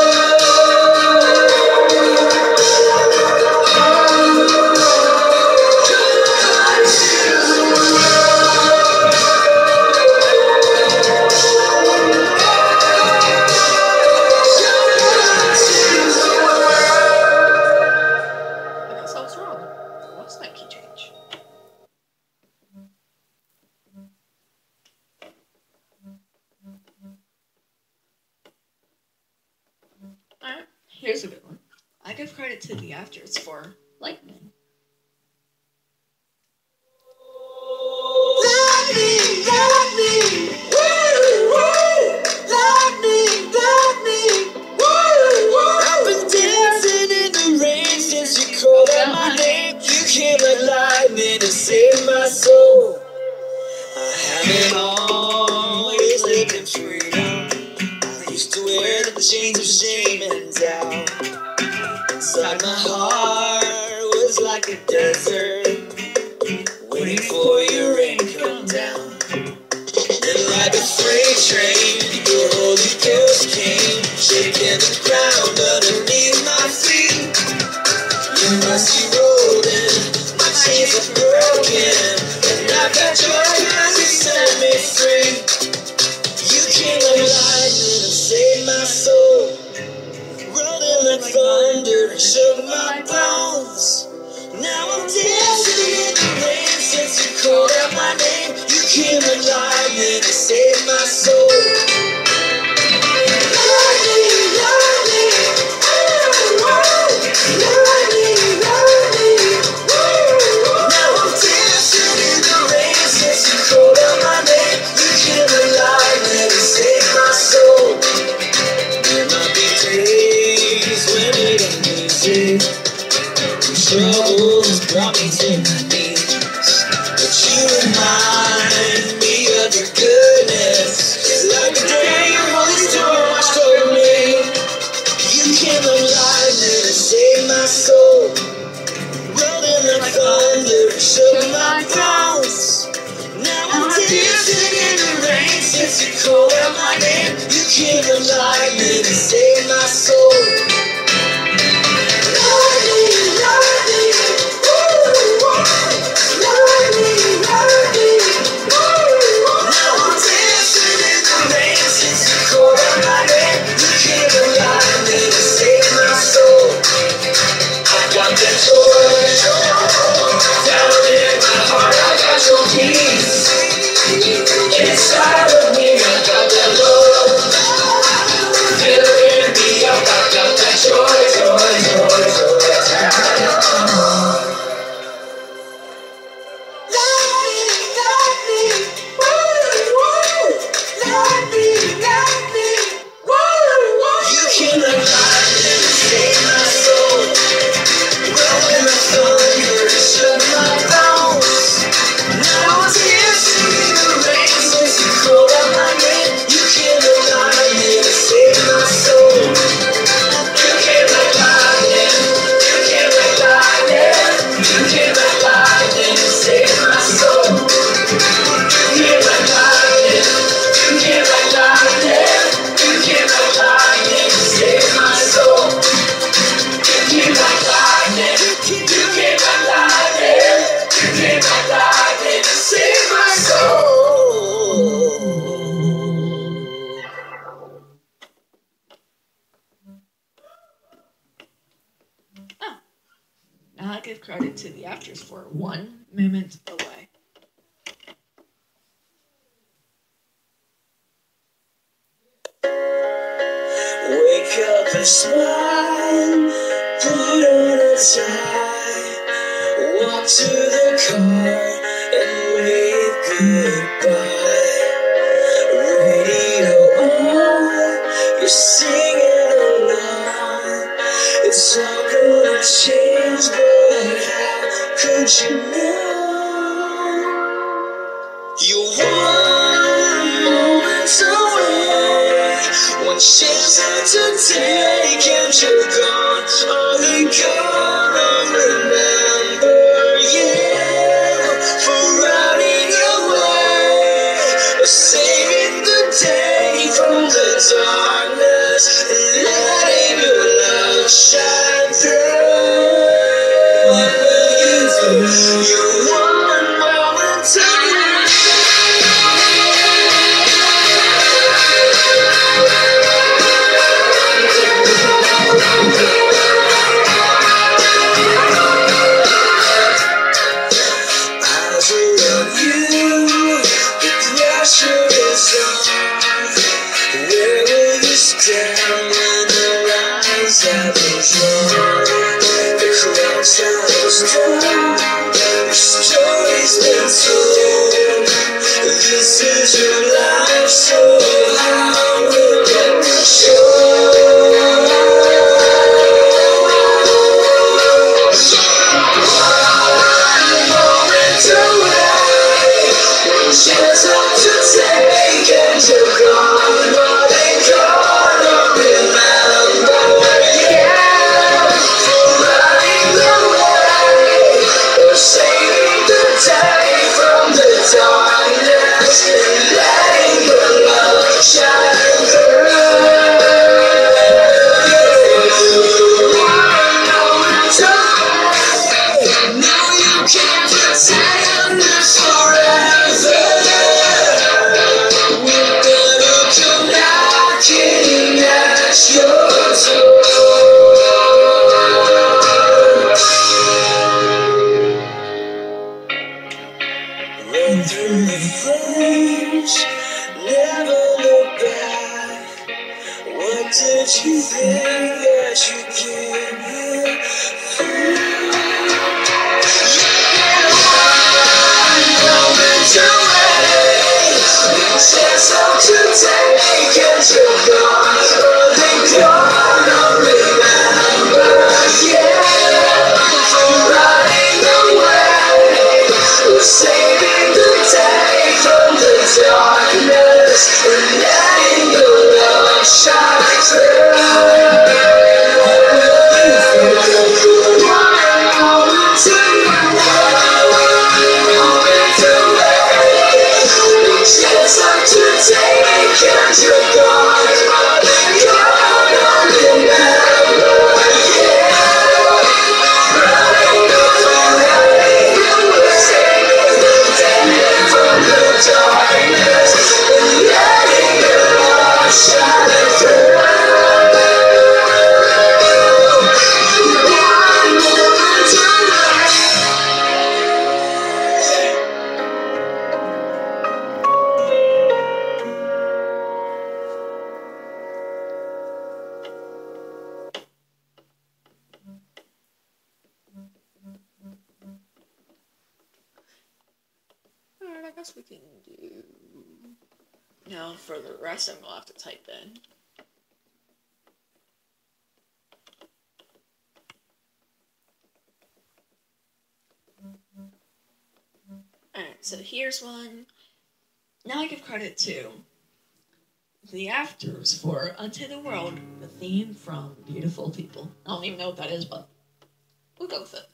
I guess I was wrong. There was that key change. Alright, here's a good one. I give credit to the actors for lightning. Lightning, lightning, woo, woo. Lightning, lightning, woo, woo. I've been dancing in the rain since you called out my name. You came like lightning to save my soul. I haven't always lived in freedom. I used to wear the chains of shame and doubt. Inside my heart was like a desert, waiting for your rain to come down. And like a freight train, your Holy Ghost came, shaking the ground underneath my feet. Your mercy rolled in, my chains are broken, and I've got joy 'cause you set me free. You came like lightning and saved my soul, rolling like thunder and shook my bones. Now I'm dancing in the rain since you called out my name. You came like lightning to save my soul. Lightning, lightning, oh, oh. Lightning, lightning, oh. Now I'm dancing in the rain since you called out my name. You came like lightning to save my soul. There might be days when it ain't easy, trouble has brought me to my knees, but you remind me of your goodness. 'Cause I give credit to the actors for 1 Moment Away. Wake up and smile, put on a tie, walk to the car and wave goodbye. Radio on, you're singing along. It's all gonna change, but how could you know? You're 1 moment away, 1 chance to take, and you're gone. Are they gonna remember you for running away, or saving the day from the darkness and letting your love shine through? What will you do? You're 1 moment away. Eyes are on you, the pressure is on. Where will you stand when the lines have been drawn? The crowd sounds down, your story's been told. This is your life, so how will it show? Chance not to take, and you're gone. Are they gonna remember you for running away, or saving the day from the darkness and letting your love shine through? No, you can't pretend this forever. We're gonna come knocking at your door. Run through the flames, never look back. What did you think that you came here for? Chance not to take, and you're gone. Are they gonna remember you for running away, or saving the day from the darkness and letting your love shine through? Chance not to take, and you're gone. Are they gonna remember you running away, saving the day from the darkness and letting your love shine through? You're 1 moment away. Alright, I guess we can do... Now, for the rest, I'm gonna have to type in. Alright, so here's one. Now I give credit to the actors for Unto the World, the theme from Beautiful People. I don't even know what that is, but we'll go with it.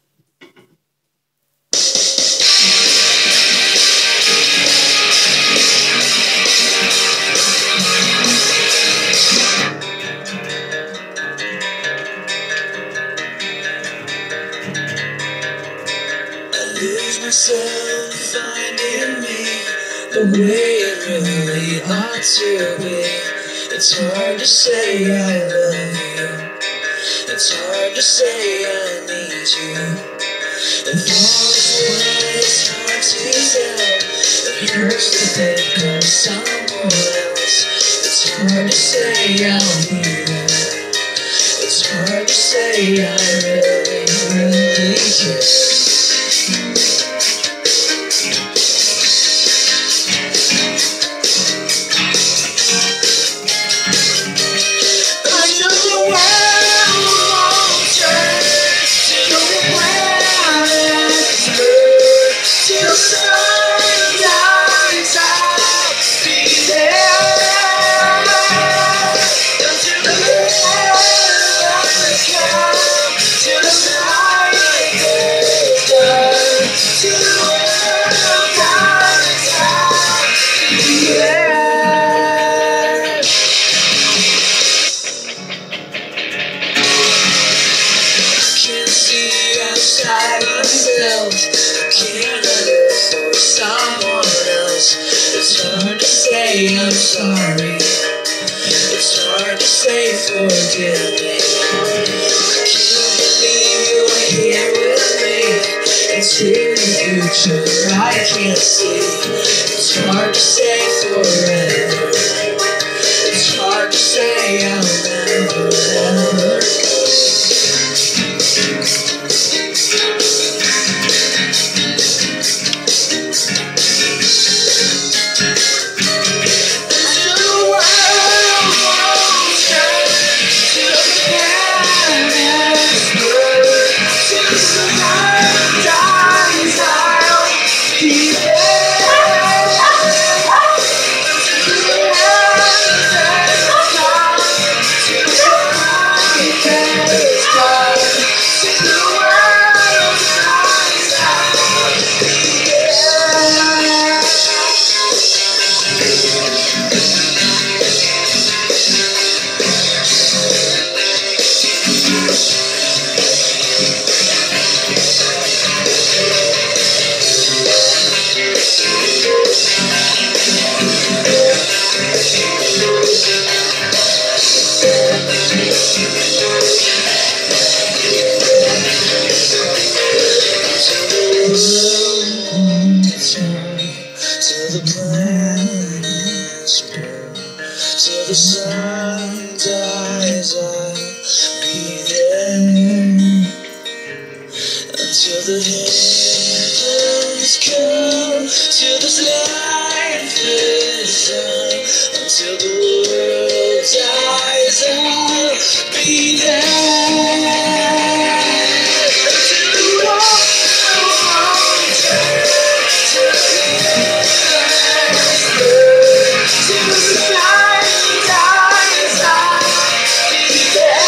Lose myself finding me the way it really ought to be. It's hard to say I love you. It's hard to say I need you. And falls when it's hard to tell. It hurts to think of someone else. It's hard to say I'll be there. It's hard to say I really, really care. I'm sorry. It's hard to say forgive me. I can't believe you're here with me. Into the future I can't see. It's hard to say forever. It's hard to say I'll never, ever go. Till the sun dies, I'll be there. Until the heavens come, till this life is done. Until the world dies, I'll be there. Until the world turns, till the heavens burn, till the sun dies, I'll be there.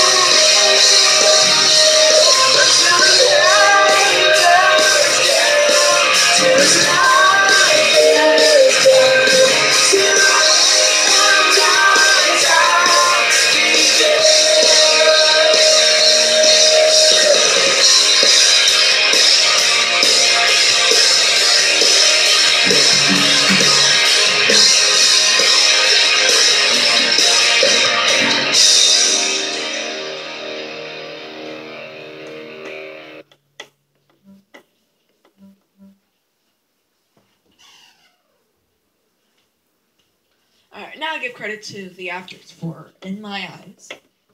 Until the heavens come, till this life is done. Till the world dies, I'll be there. Alright, now I give credit to the actors for In My Eyes.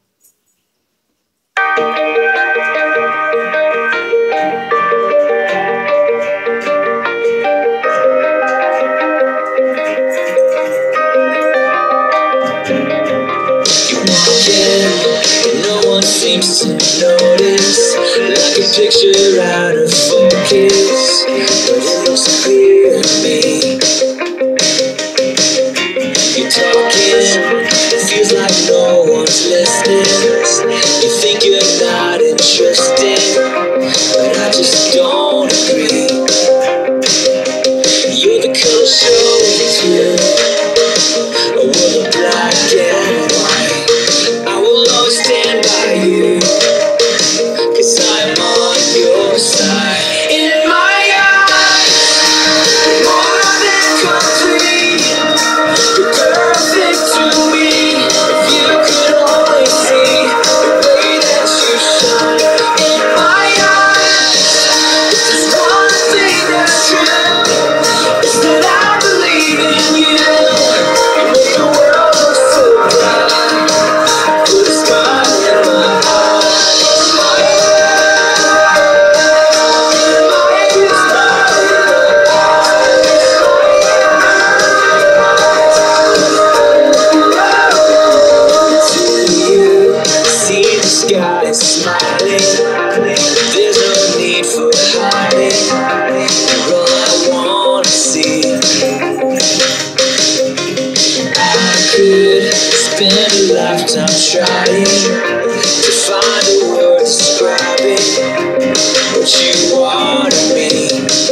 No one seems to notice, like a picture out of focus, but it looks clear to me. You're talking, it feels like no one's listening. You think you're not interested, but I just don't agree. You're the color shows you a world of black and white. I will always stand by you, 'cause I'm on your side. spend a lifetime trying to find a word describing what you are to me.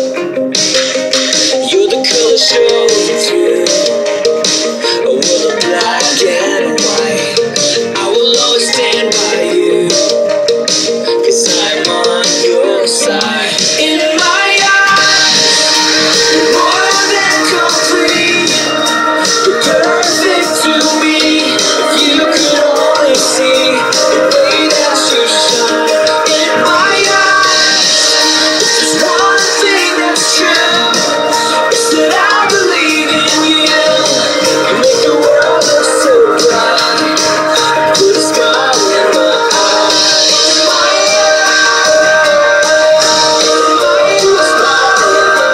You're the color showing through a world of black and white. I will always stand by you, 'cause I'm on your side. In my eyes, you're more than complete. You're perfect to me. If you could only see the way that you shine. In my eyes, there's one thing that's true. It's that I believe in you. You make the world look so bright. Put a smile in my eyes. In my eyes, put a smile in my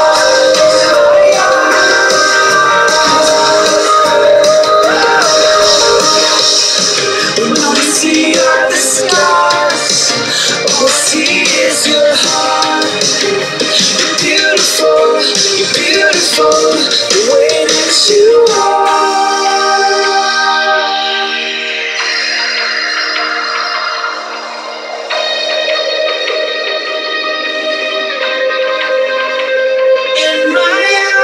eyes. When all we see are the scars, all we see is your heart. You're beautiful, the way that you are. In my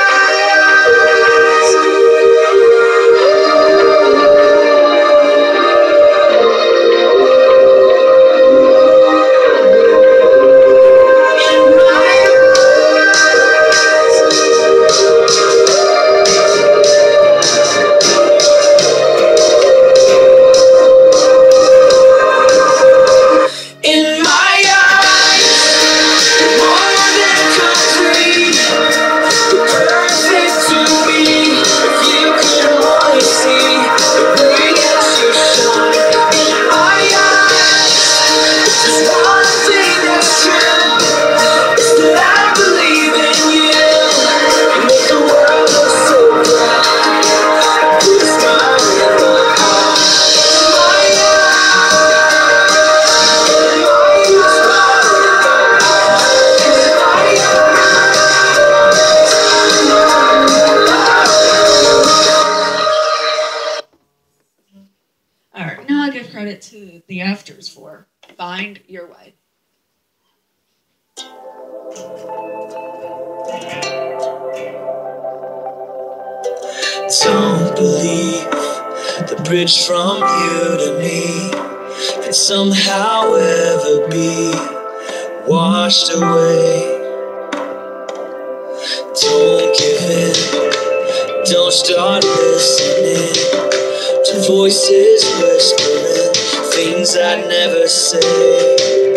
Alright, now I give credit to the Afters for Find Your Way. Don't believe the bridge from you to me can somehow ever be washed away. Don't give in, don't start listening to voices whispering things I'd never say.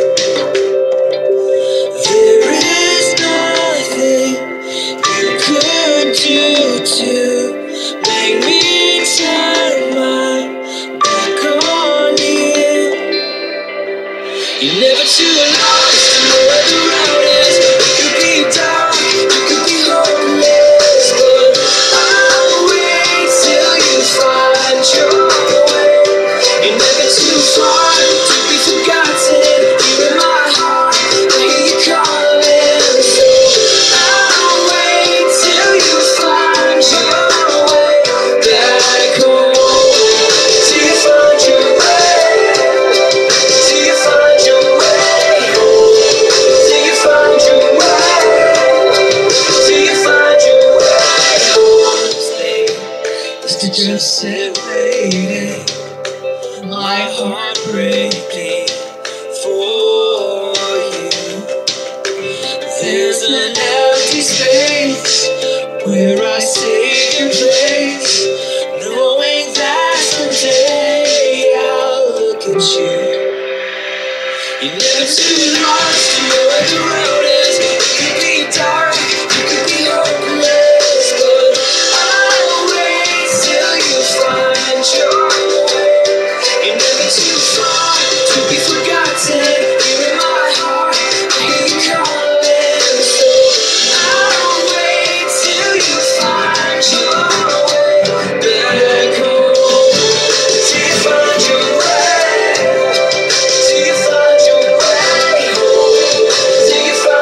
There is nothing you could do to make me turn my back on you. You're never too lost to know where the road is. You could be dark, you could be hopeless, but I'll wait till you find your way. You're never too far to be forgotten. You're in my heart, I hear you calling. So I'll wait till you find your way back home. Till you find your way. Till you find your way. Till you find your way. Till you find your way. Stay is to just sit waiting. My heart breaking for you. There's an empty space where I take your place, knowing that someday I'll look at you. You're never too lost to know where the road is. You could be dark, you could be hopeless, but I'll wait till you find your way. You're never too far to be forgotten. You're in my heart, I hear you calling. So I'll wait till you find your way back home. Till you find your way. Till you find your way. Till you find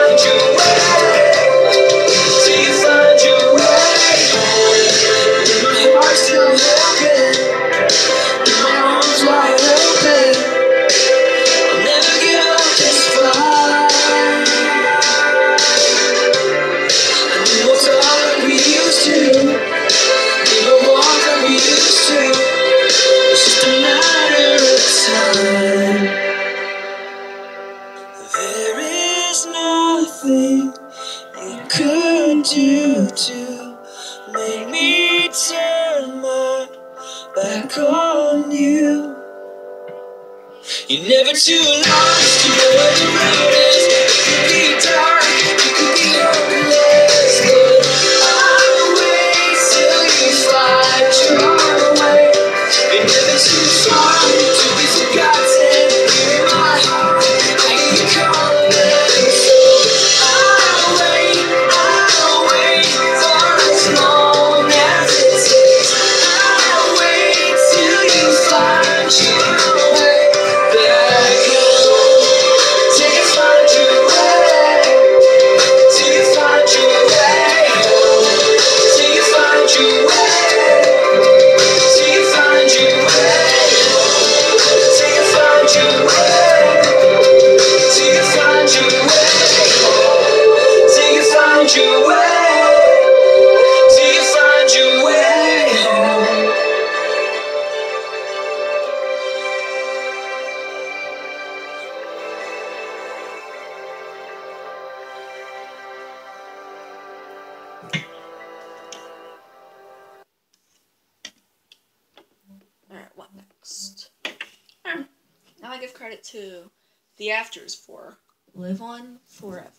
on you. You're never too lost to know where the road is. It could be dark, it could be hopeless, but I'll wait till you find your way. You're never too far to be forgotten. You're in my heart, I hear you calling. So I'll wait for as long as it takes. I'll wait till you find your way back home. Till you find your way. Till you find your way home. Till you find your way. Till you find your way home. Till you find your way. Till you find your way home. Till you find your way. Till you find your way home. Alright, what next? Now I give credit to The Afters for Live On Forever.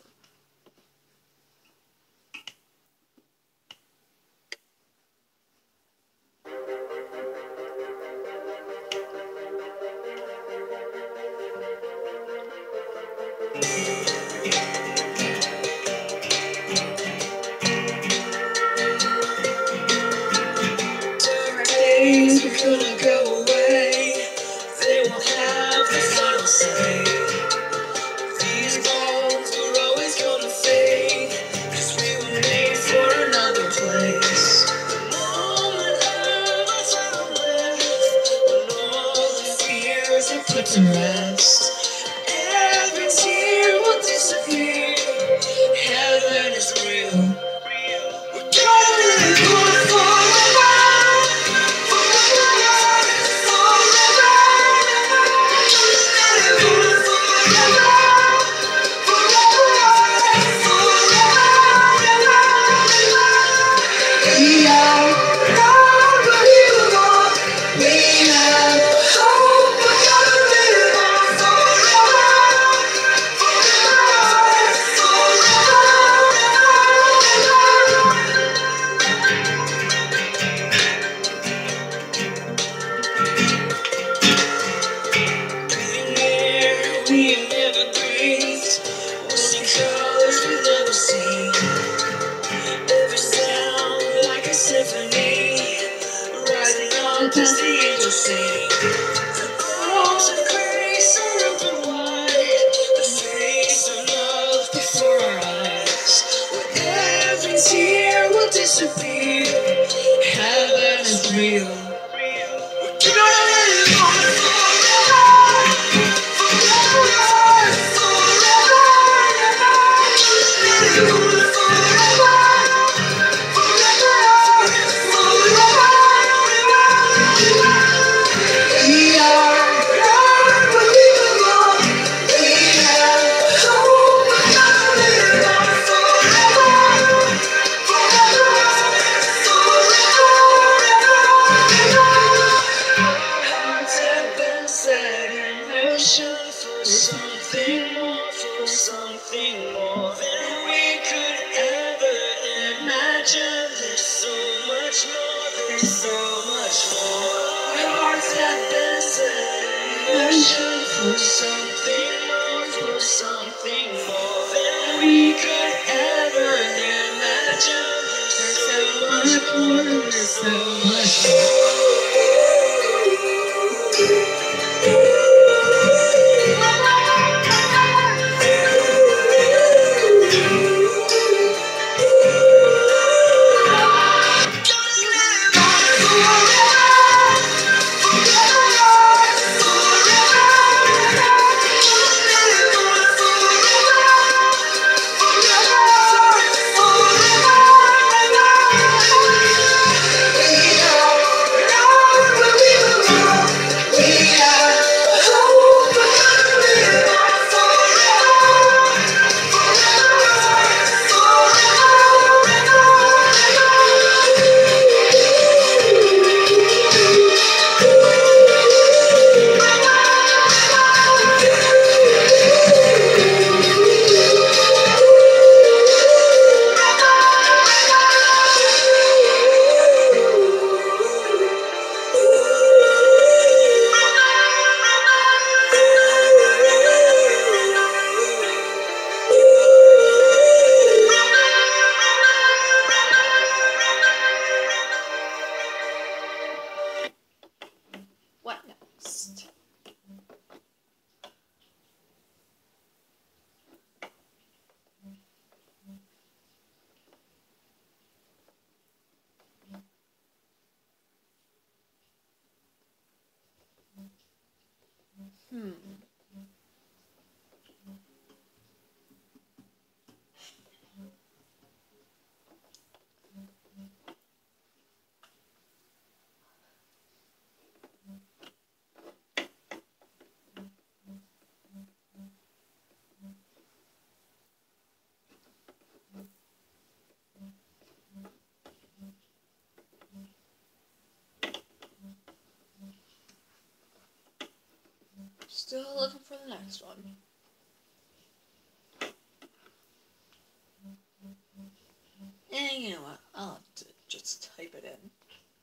Dark days are gonna go away. They won't have the final say. These walls are always gonna fade, 'cause we were made for another place. The moment of our time left, when all the fears are put to rest, every tear will disappear. Heaven is real. We're gonna live on forever. We have never breathed. We'll see colors we've never seen. Every sound like a symphony, rising on past the angels sing. The arms of grace are open wide, the face of love before our eyes. Where every tear will disappear, heaven is real. We're gonna live on forever. Something more than we could ever imagine. There's so much more, there's so much more. Our hearts have been set in motion for something more than we could ever imagine. There's so much more, there's so much more. next. Still looking for the next one. And you know what? I'll have to just type it in.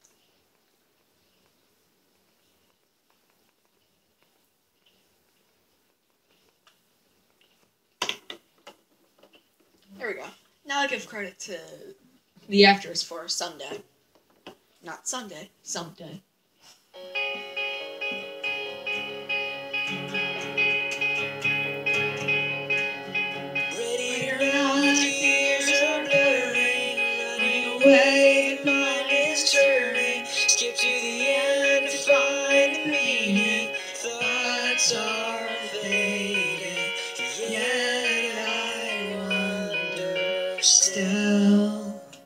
There we go. Now I give credit to the actors for Sunday. Not Sunday, someday. Ready to run, the years are blurring, running away, the mind is turning. Skip to the end to find the meaning. Thoughts are fading, yet I wonder still.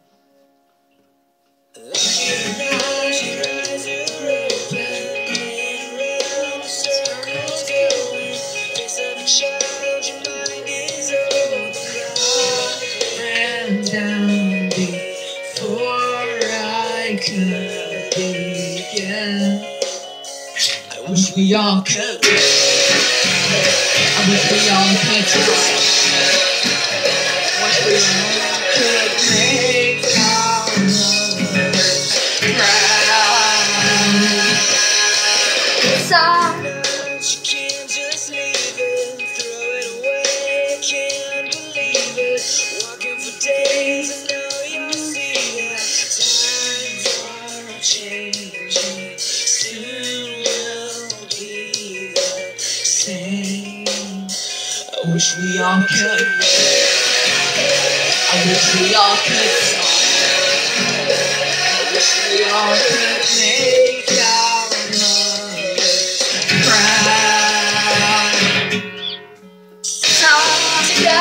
Looking around, your eyes are open, playing around, the circles going. Face of a child, your mind is open. Ran down before I could begin. I wish we all could. I wish we all could try. I wish we all could make our mothers proud. Sometimes you can't just leave it, throw it away, can't believe it. Walking for days, I know you'll see it. Times are changing, soon we'll be the same. I wish we all could. I wish we all could fly. I wish we all could make our mothers proud. Someday,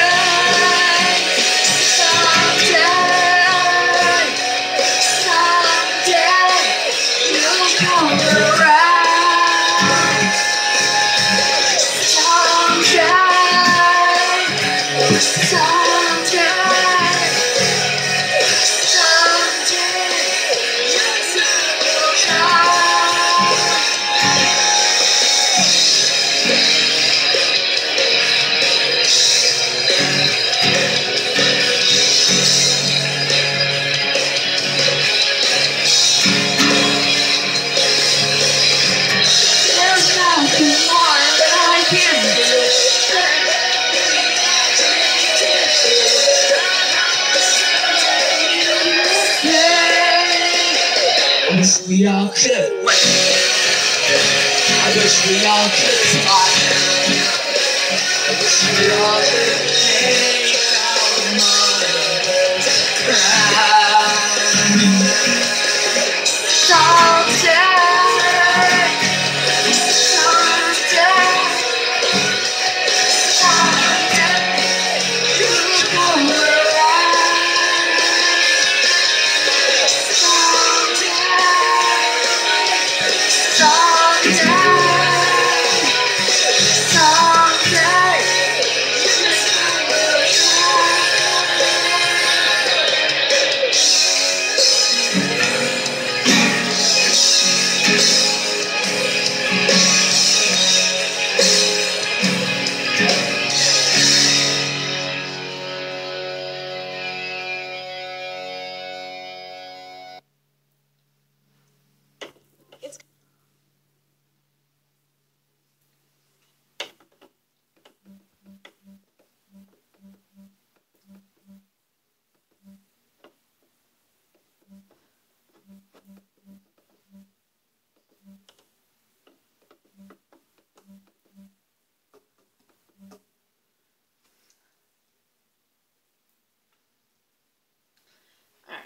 you'll come around. There's nothing more that I can do. I wish we all could win. I wish we all could fly. I wish we all could make our mothers proud. Someday, you'll come around. Someday,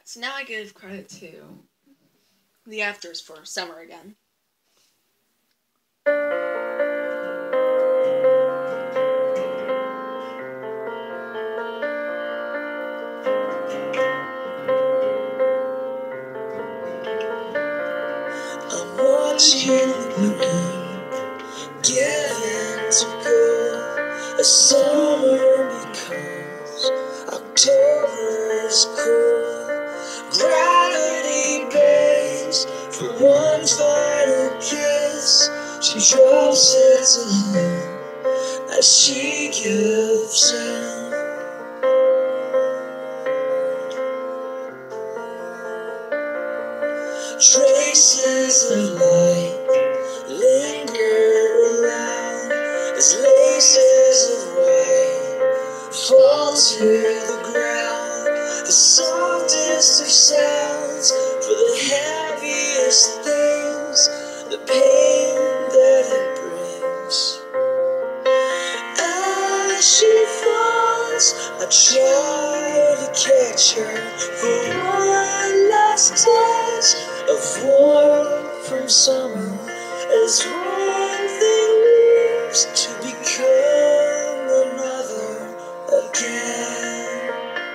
So now I give credit to the afters for summer again. I'm watching the rain getting to go as summer becomes October's cold. Gravity bends for one final kiss. She drops it to him as she gives in. Traces of light linger around as laces of white fall to the ground. The softest of sounds for the heaviest things, the pain that it brings. As she falls, I try to catch her for one last touch of warmth from summer, as one thing leaves to become another again.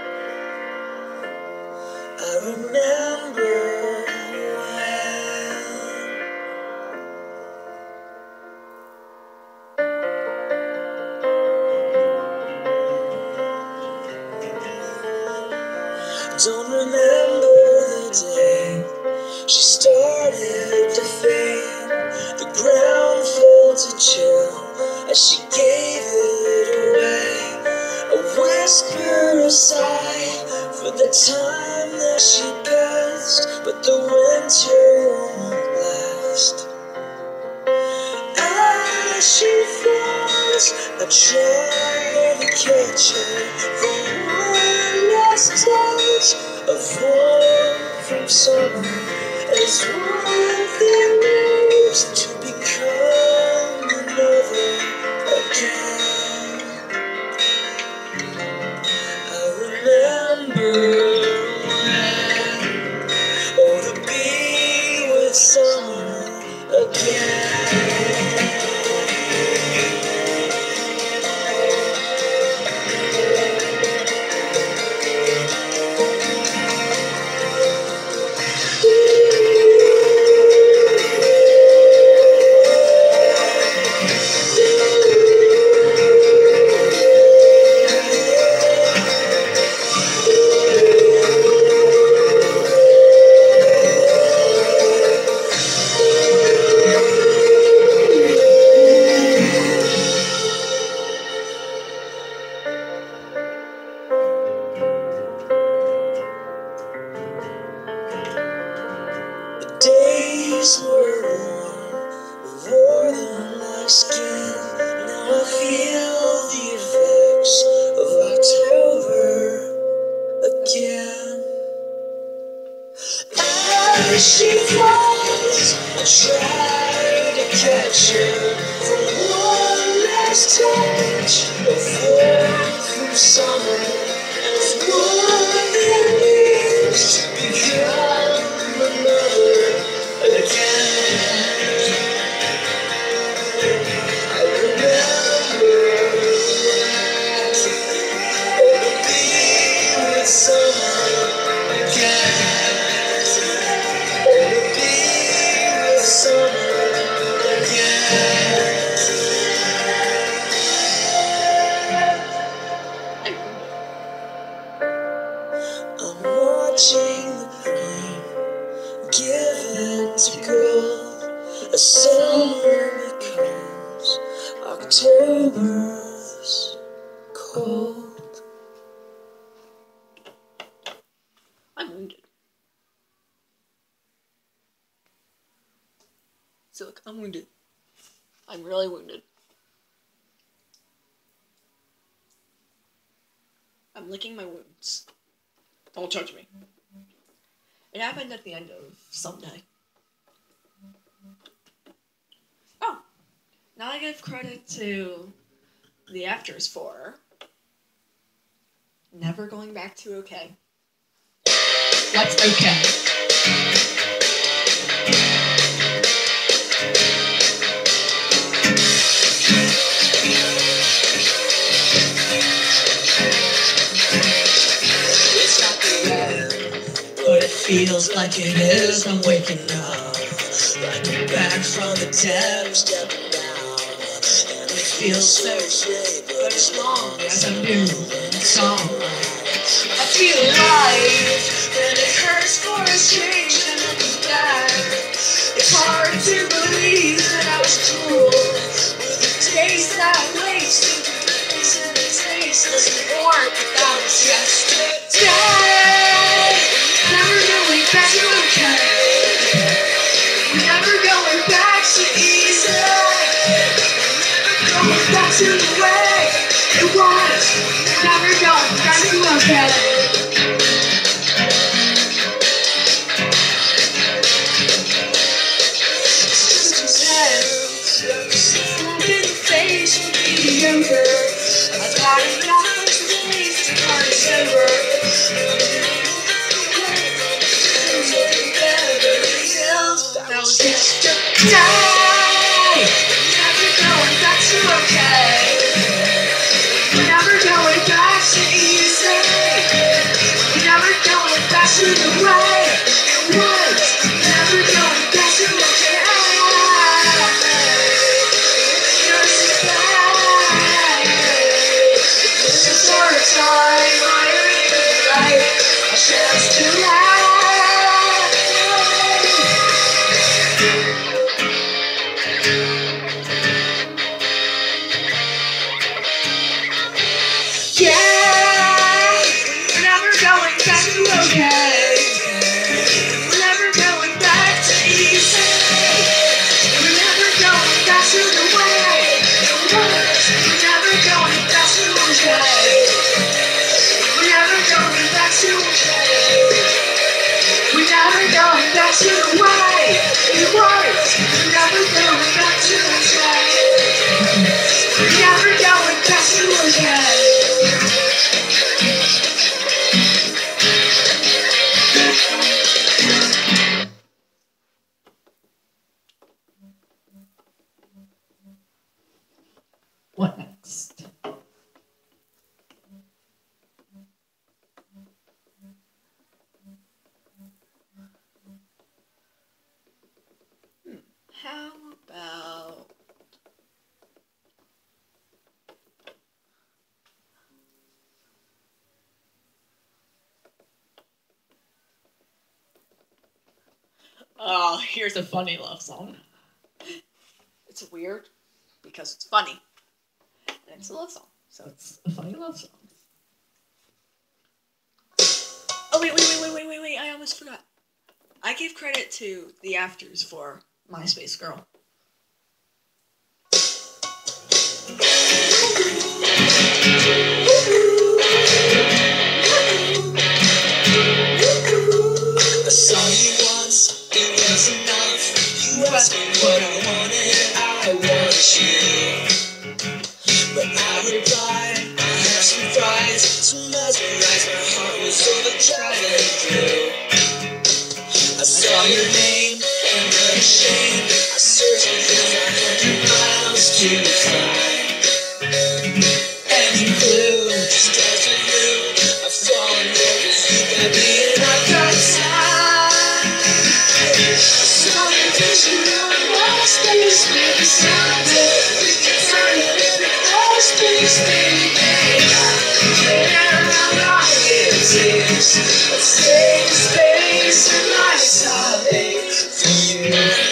I remember when don't remember the day she started to fade. The ground felt a chill as she gave it away. A whisper, a sigh for the time that she passed, but the winter won't last. As she falls, I try to catch her for one last touch of warmth from summer, as one thing moves to become another again. I remember when, oh, to be with summer again. Days were warm, wore them like skin. Now I feel the effects of October again. As she falls, I try to catch her for one last touch of warmth from summer, as one that leaves to become another again. I remember when to be with summer again. To be with summer again. I'm watching the rain given to gold as summer becomes October's cold. I'm wounded. So look, I'm wounded. I'm really wounded. I'm licking my wounds. Don't judge me. It happened at the end of Sunday. Oh, now I give credit to the afters for never going back to okay. What's okay? It's not the end, but it feels like it is. I'm waking up, like I'm back from the dead. I'm stepping down, and it feels very shitty, but as long as I'm moving, it's alright. I feel alive, and it hurts for a change, and looking back, it's hard to believe that I was cruel with the days that I wasted, the days and the tasteless warmth that was yesterday. Never going back to okay. Never going back to easy. Never going back to the way it was. Never going back to okay. Slap in the face will be younger. I've got enough of days to party sober. That was yesterday. Never going back to okay. Never going back to easy. Never going back to the way it was. Never going back to okay. To the way it was. We're never going back to okay. We're never going back to okay. What next? How about here's a funny love song. It's weird because it's funny. And it's a love song. So it's a funny love song. Oh wait, I almost forgot. I gave credit to the Afters for MySpace Girl. I saw you once, it was enough. You asked me what I wanted, I wanted you. But I replied, I have some fries to mesmerize. My heart was overdriving through. I saw your name and the shame. I searched within 100 miles to find any clue. Just as a you, I've fallen over you, baby, and I've got time. I saw your vision on lost space, maybe someday we can turn it into lost space, baby. Let's stay in space and lights are made for you.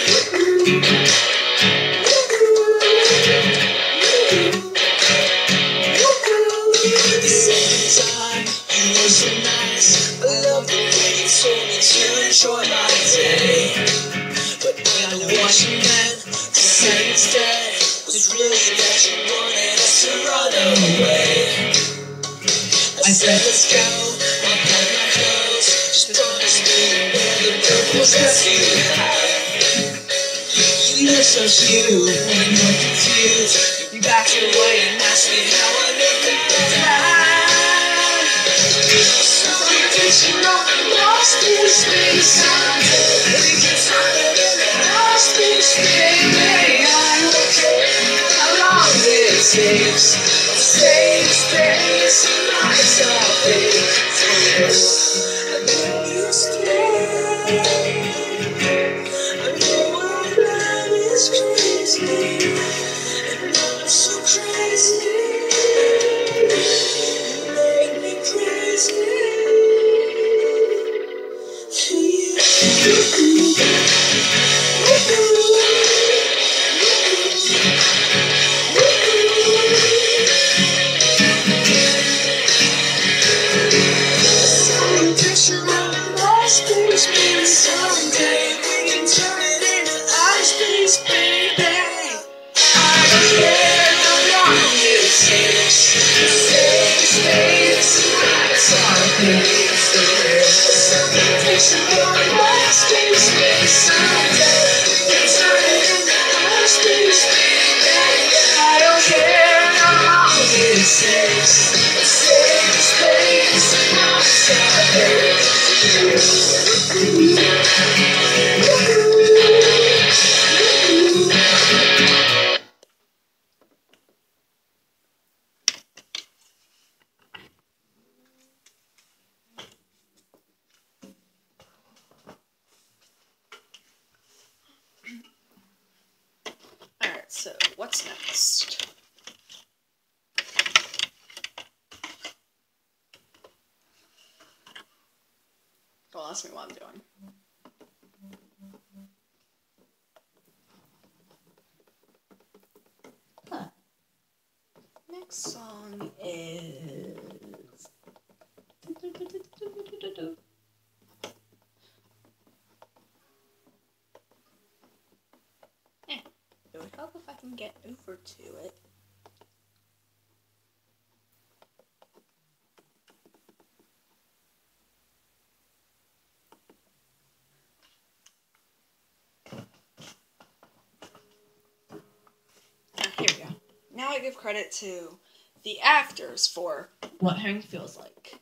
At the same time, you were so nice. I love the way you told me to enjoy my day. But I know what you meant to say instead was really that you wanted us to run away. I said let's go, I'll pack my clothes. Just promise me you'll wear the purples that you have. You look so cute when you're confused. You backed away and asked me how I looked at that. So your picture on the lost space. We can turn it into outer space, baby. I don't care how long it takes. Save space, lights are fake. I know you stay. I know our love is crazy, and I'm so crazy. You make me crazy. Someday we can turn it into outer space, baby. I don't care how long it takes. Save space, lights are fake. Some picture of outer space, baby. Someday we can turn it into outer space, baby. I don't care how long it takes. Save space, lights are fake. Alright, so what's next? Don't ask me what I'm doing. Huh. Next song is... It would help if I can get over to it. Here we go. Now I give credit to the actors for What Home Feels Like.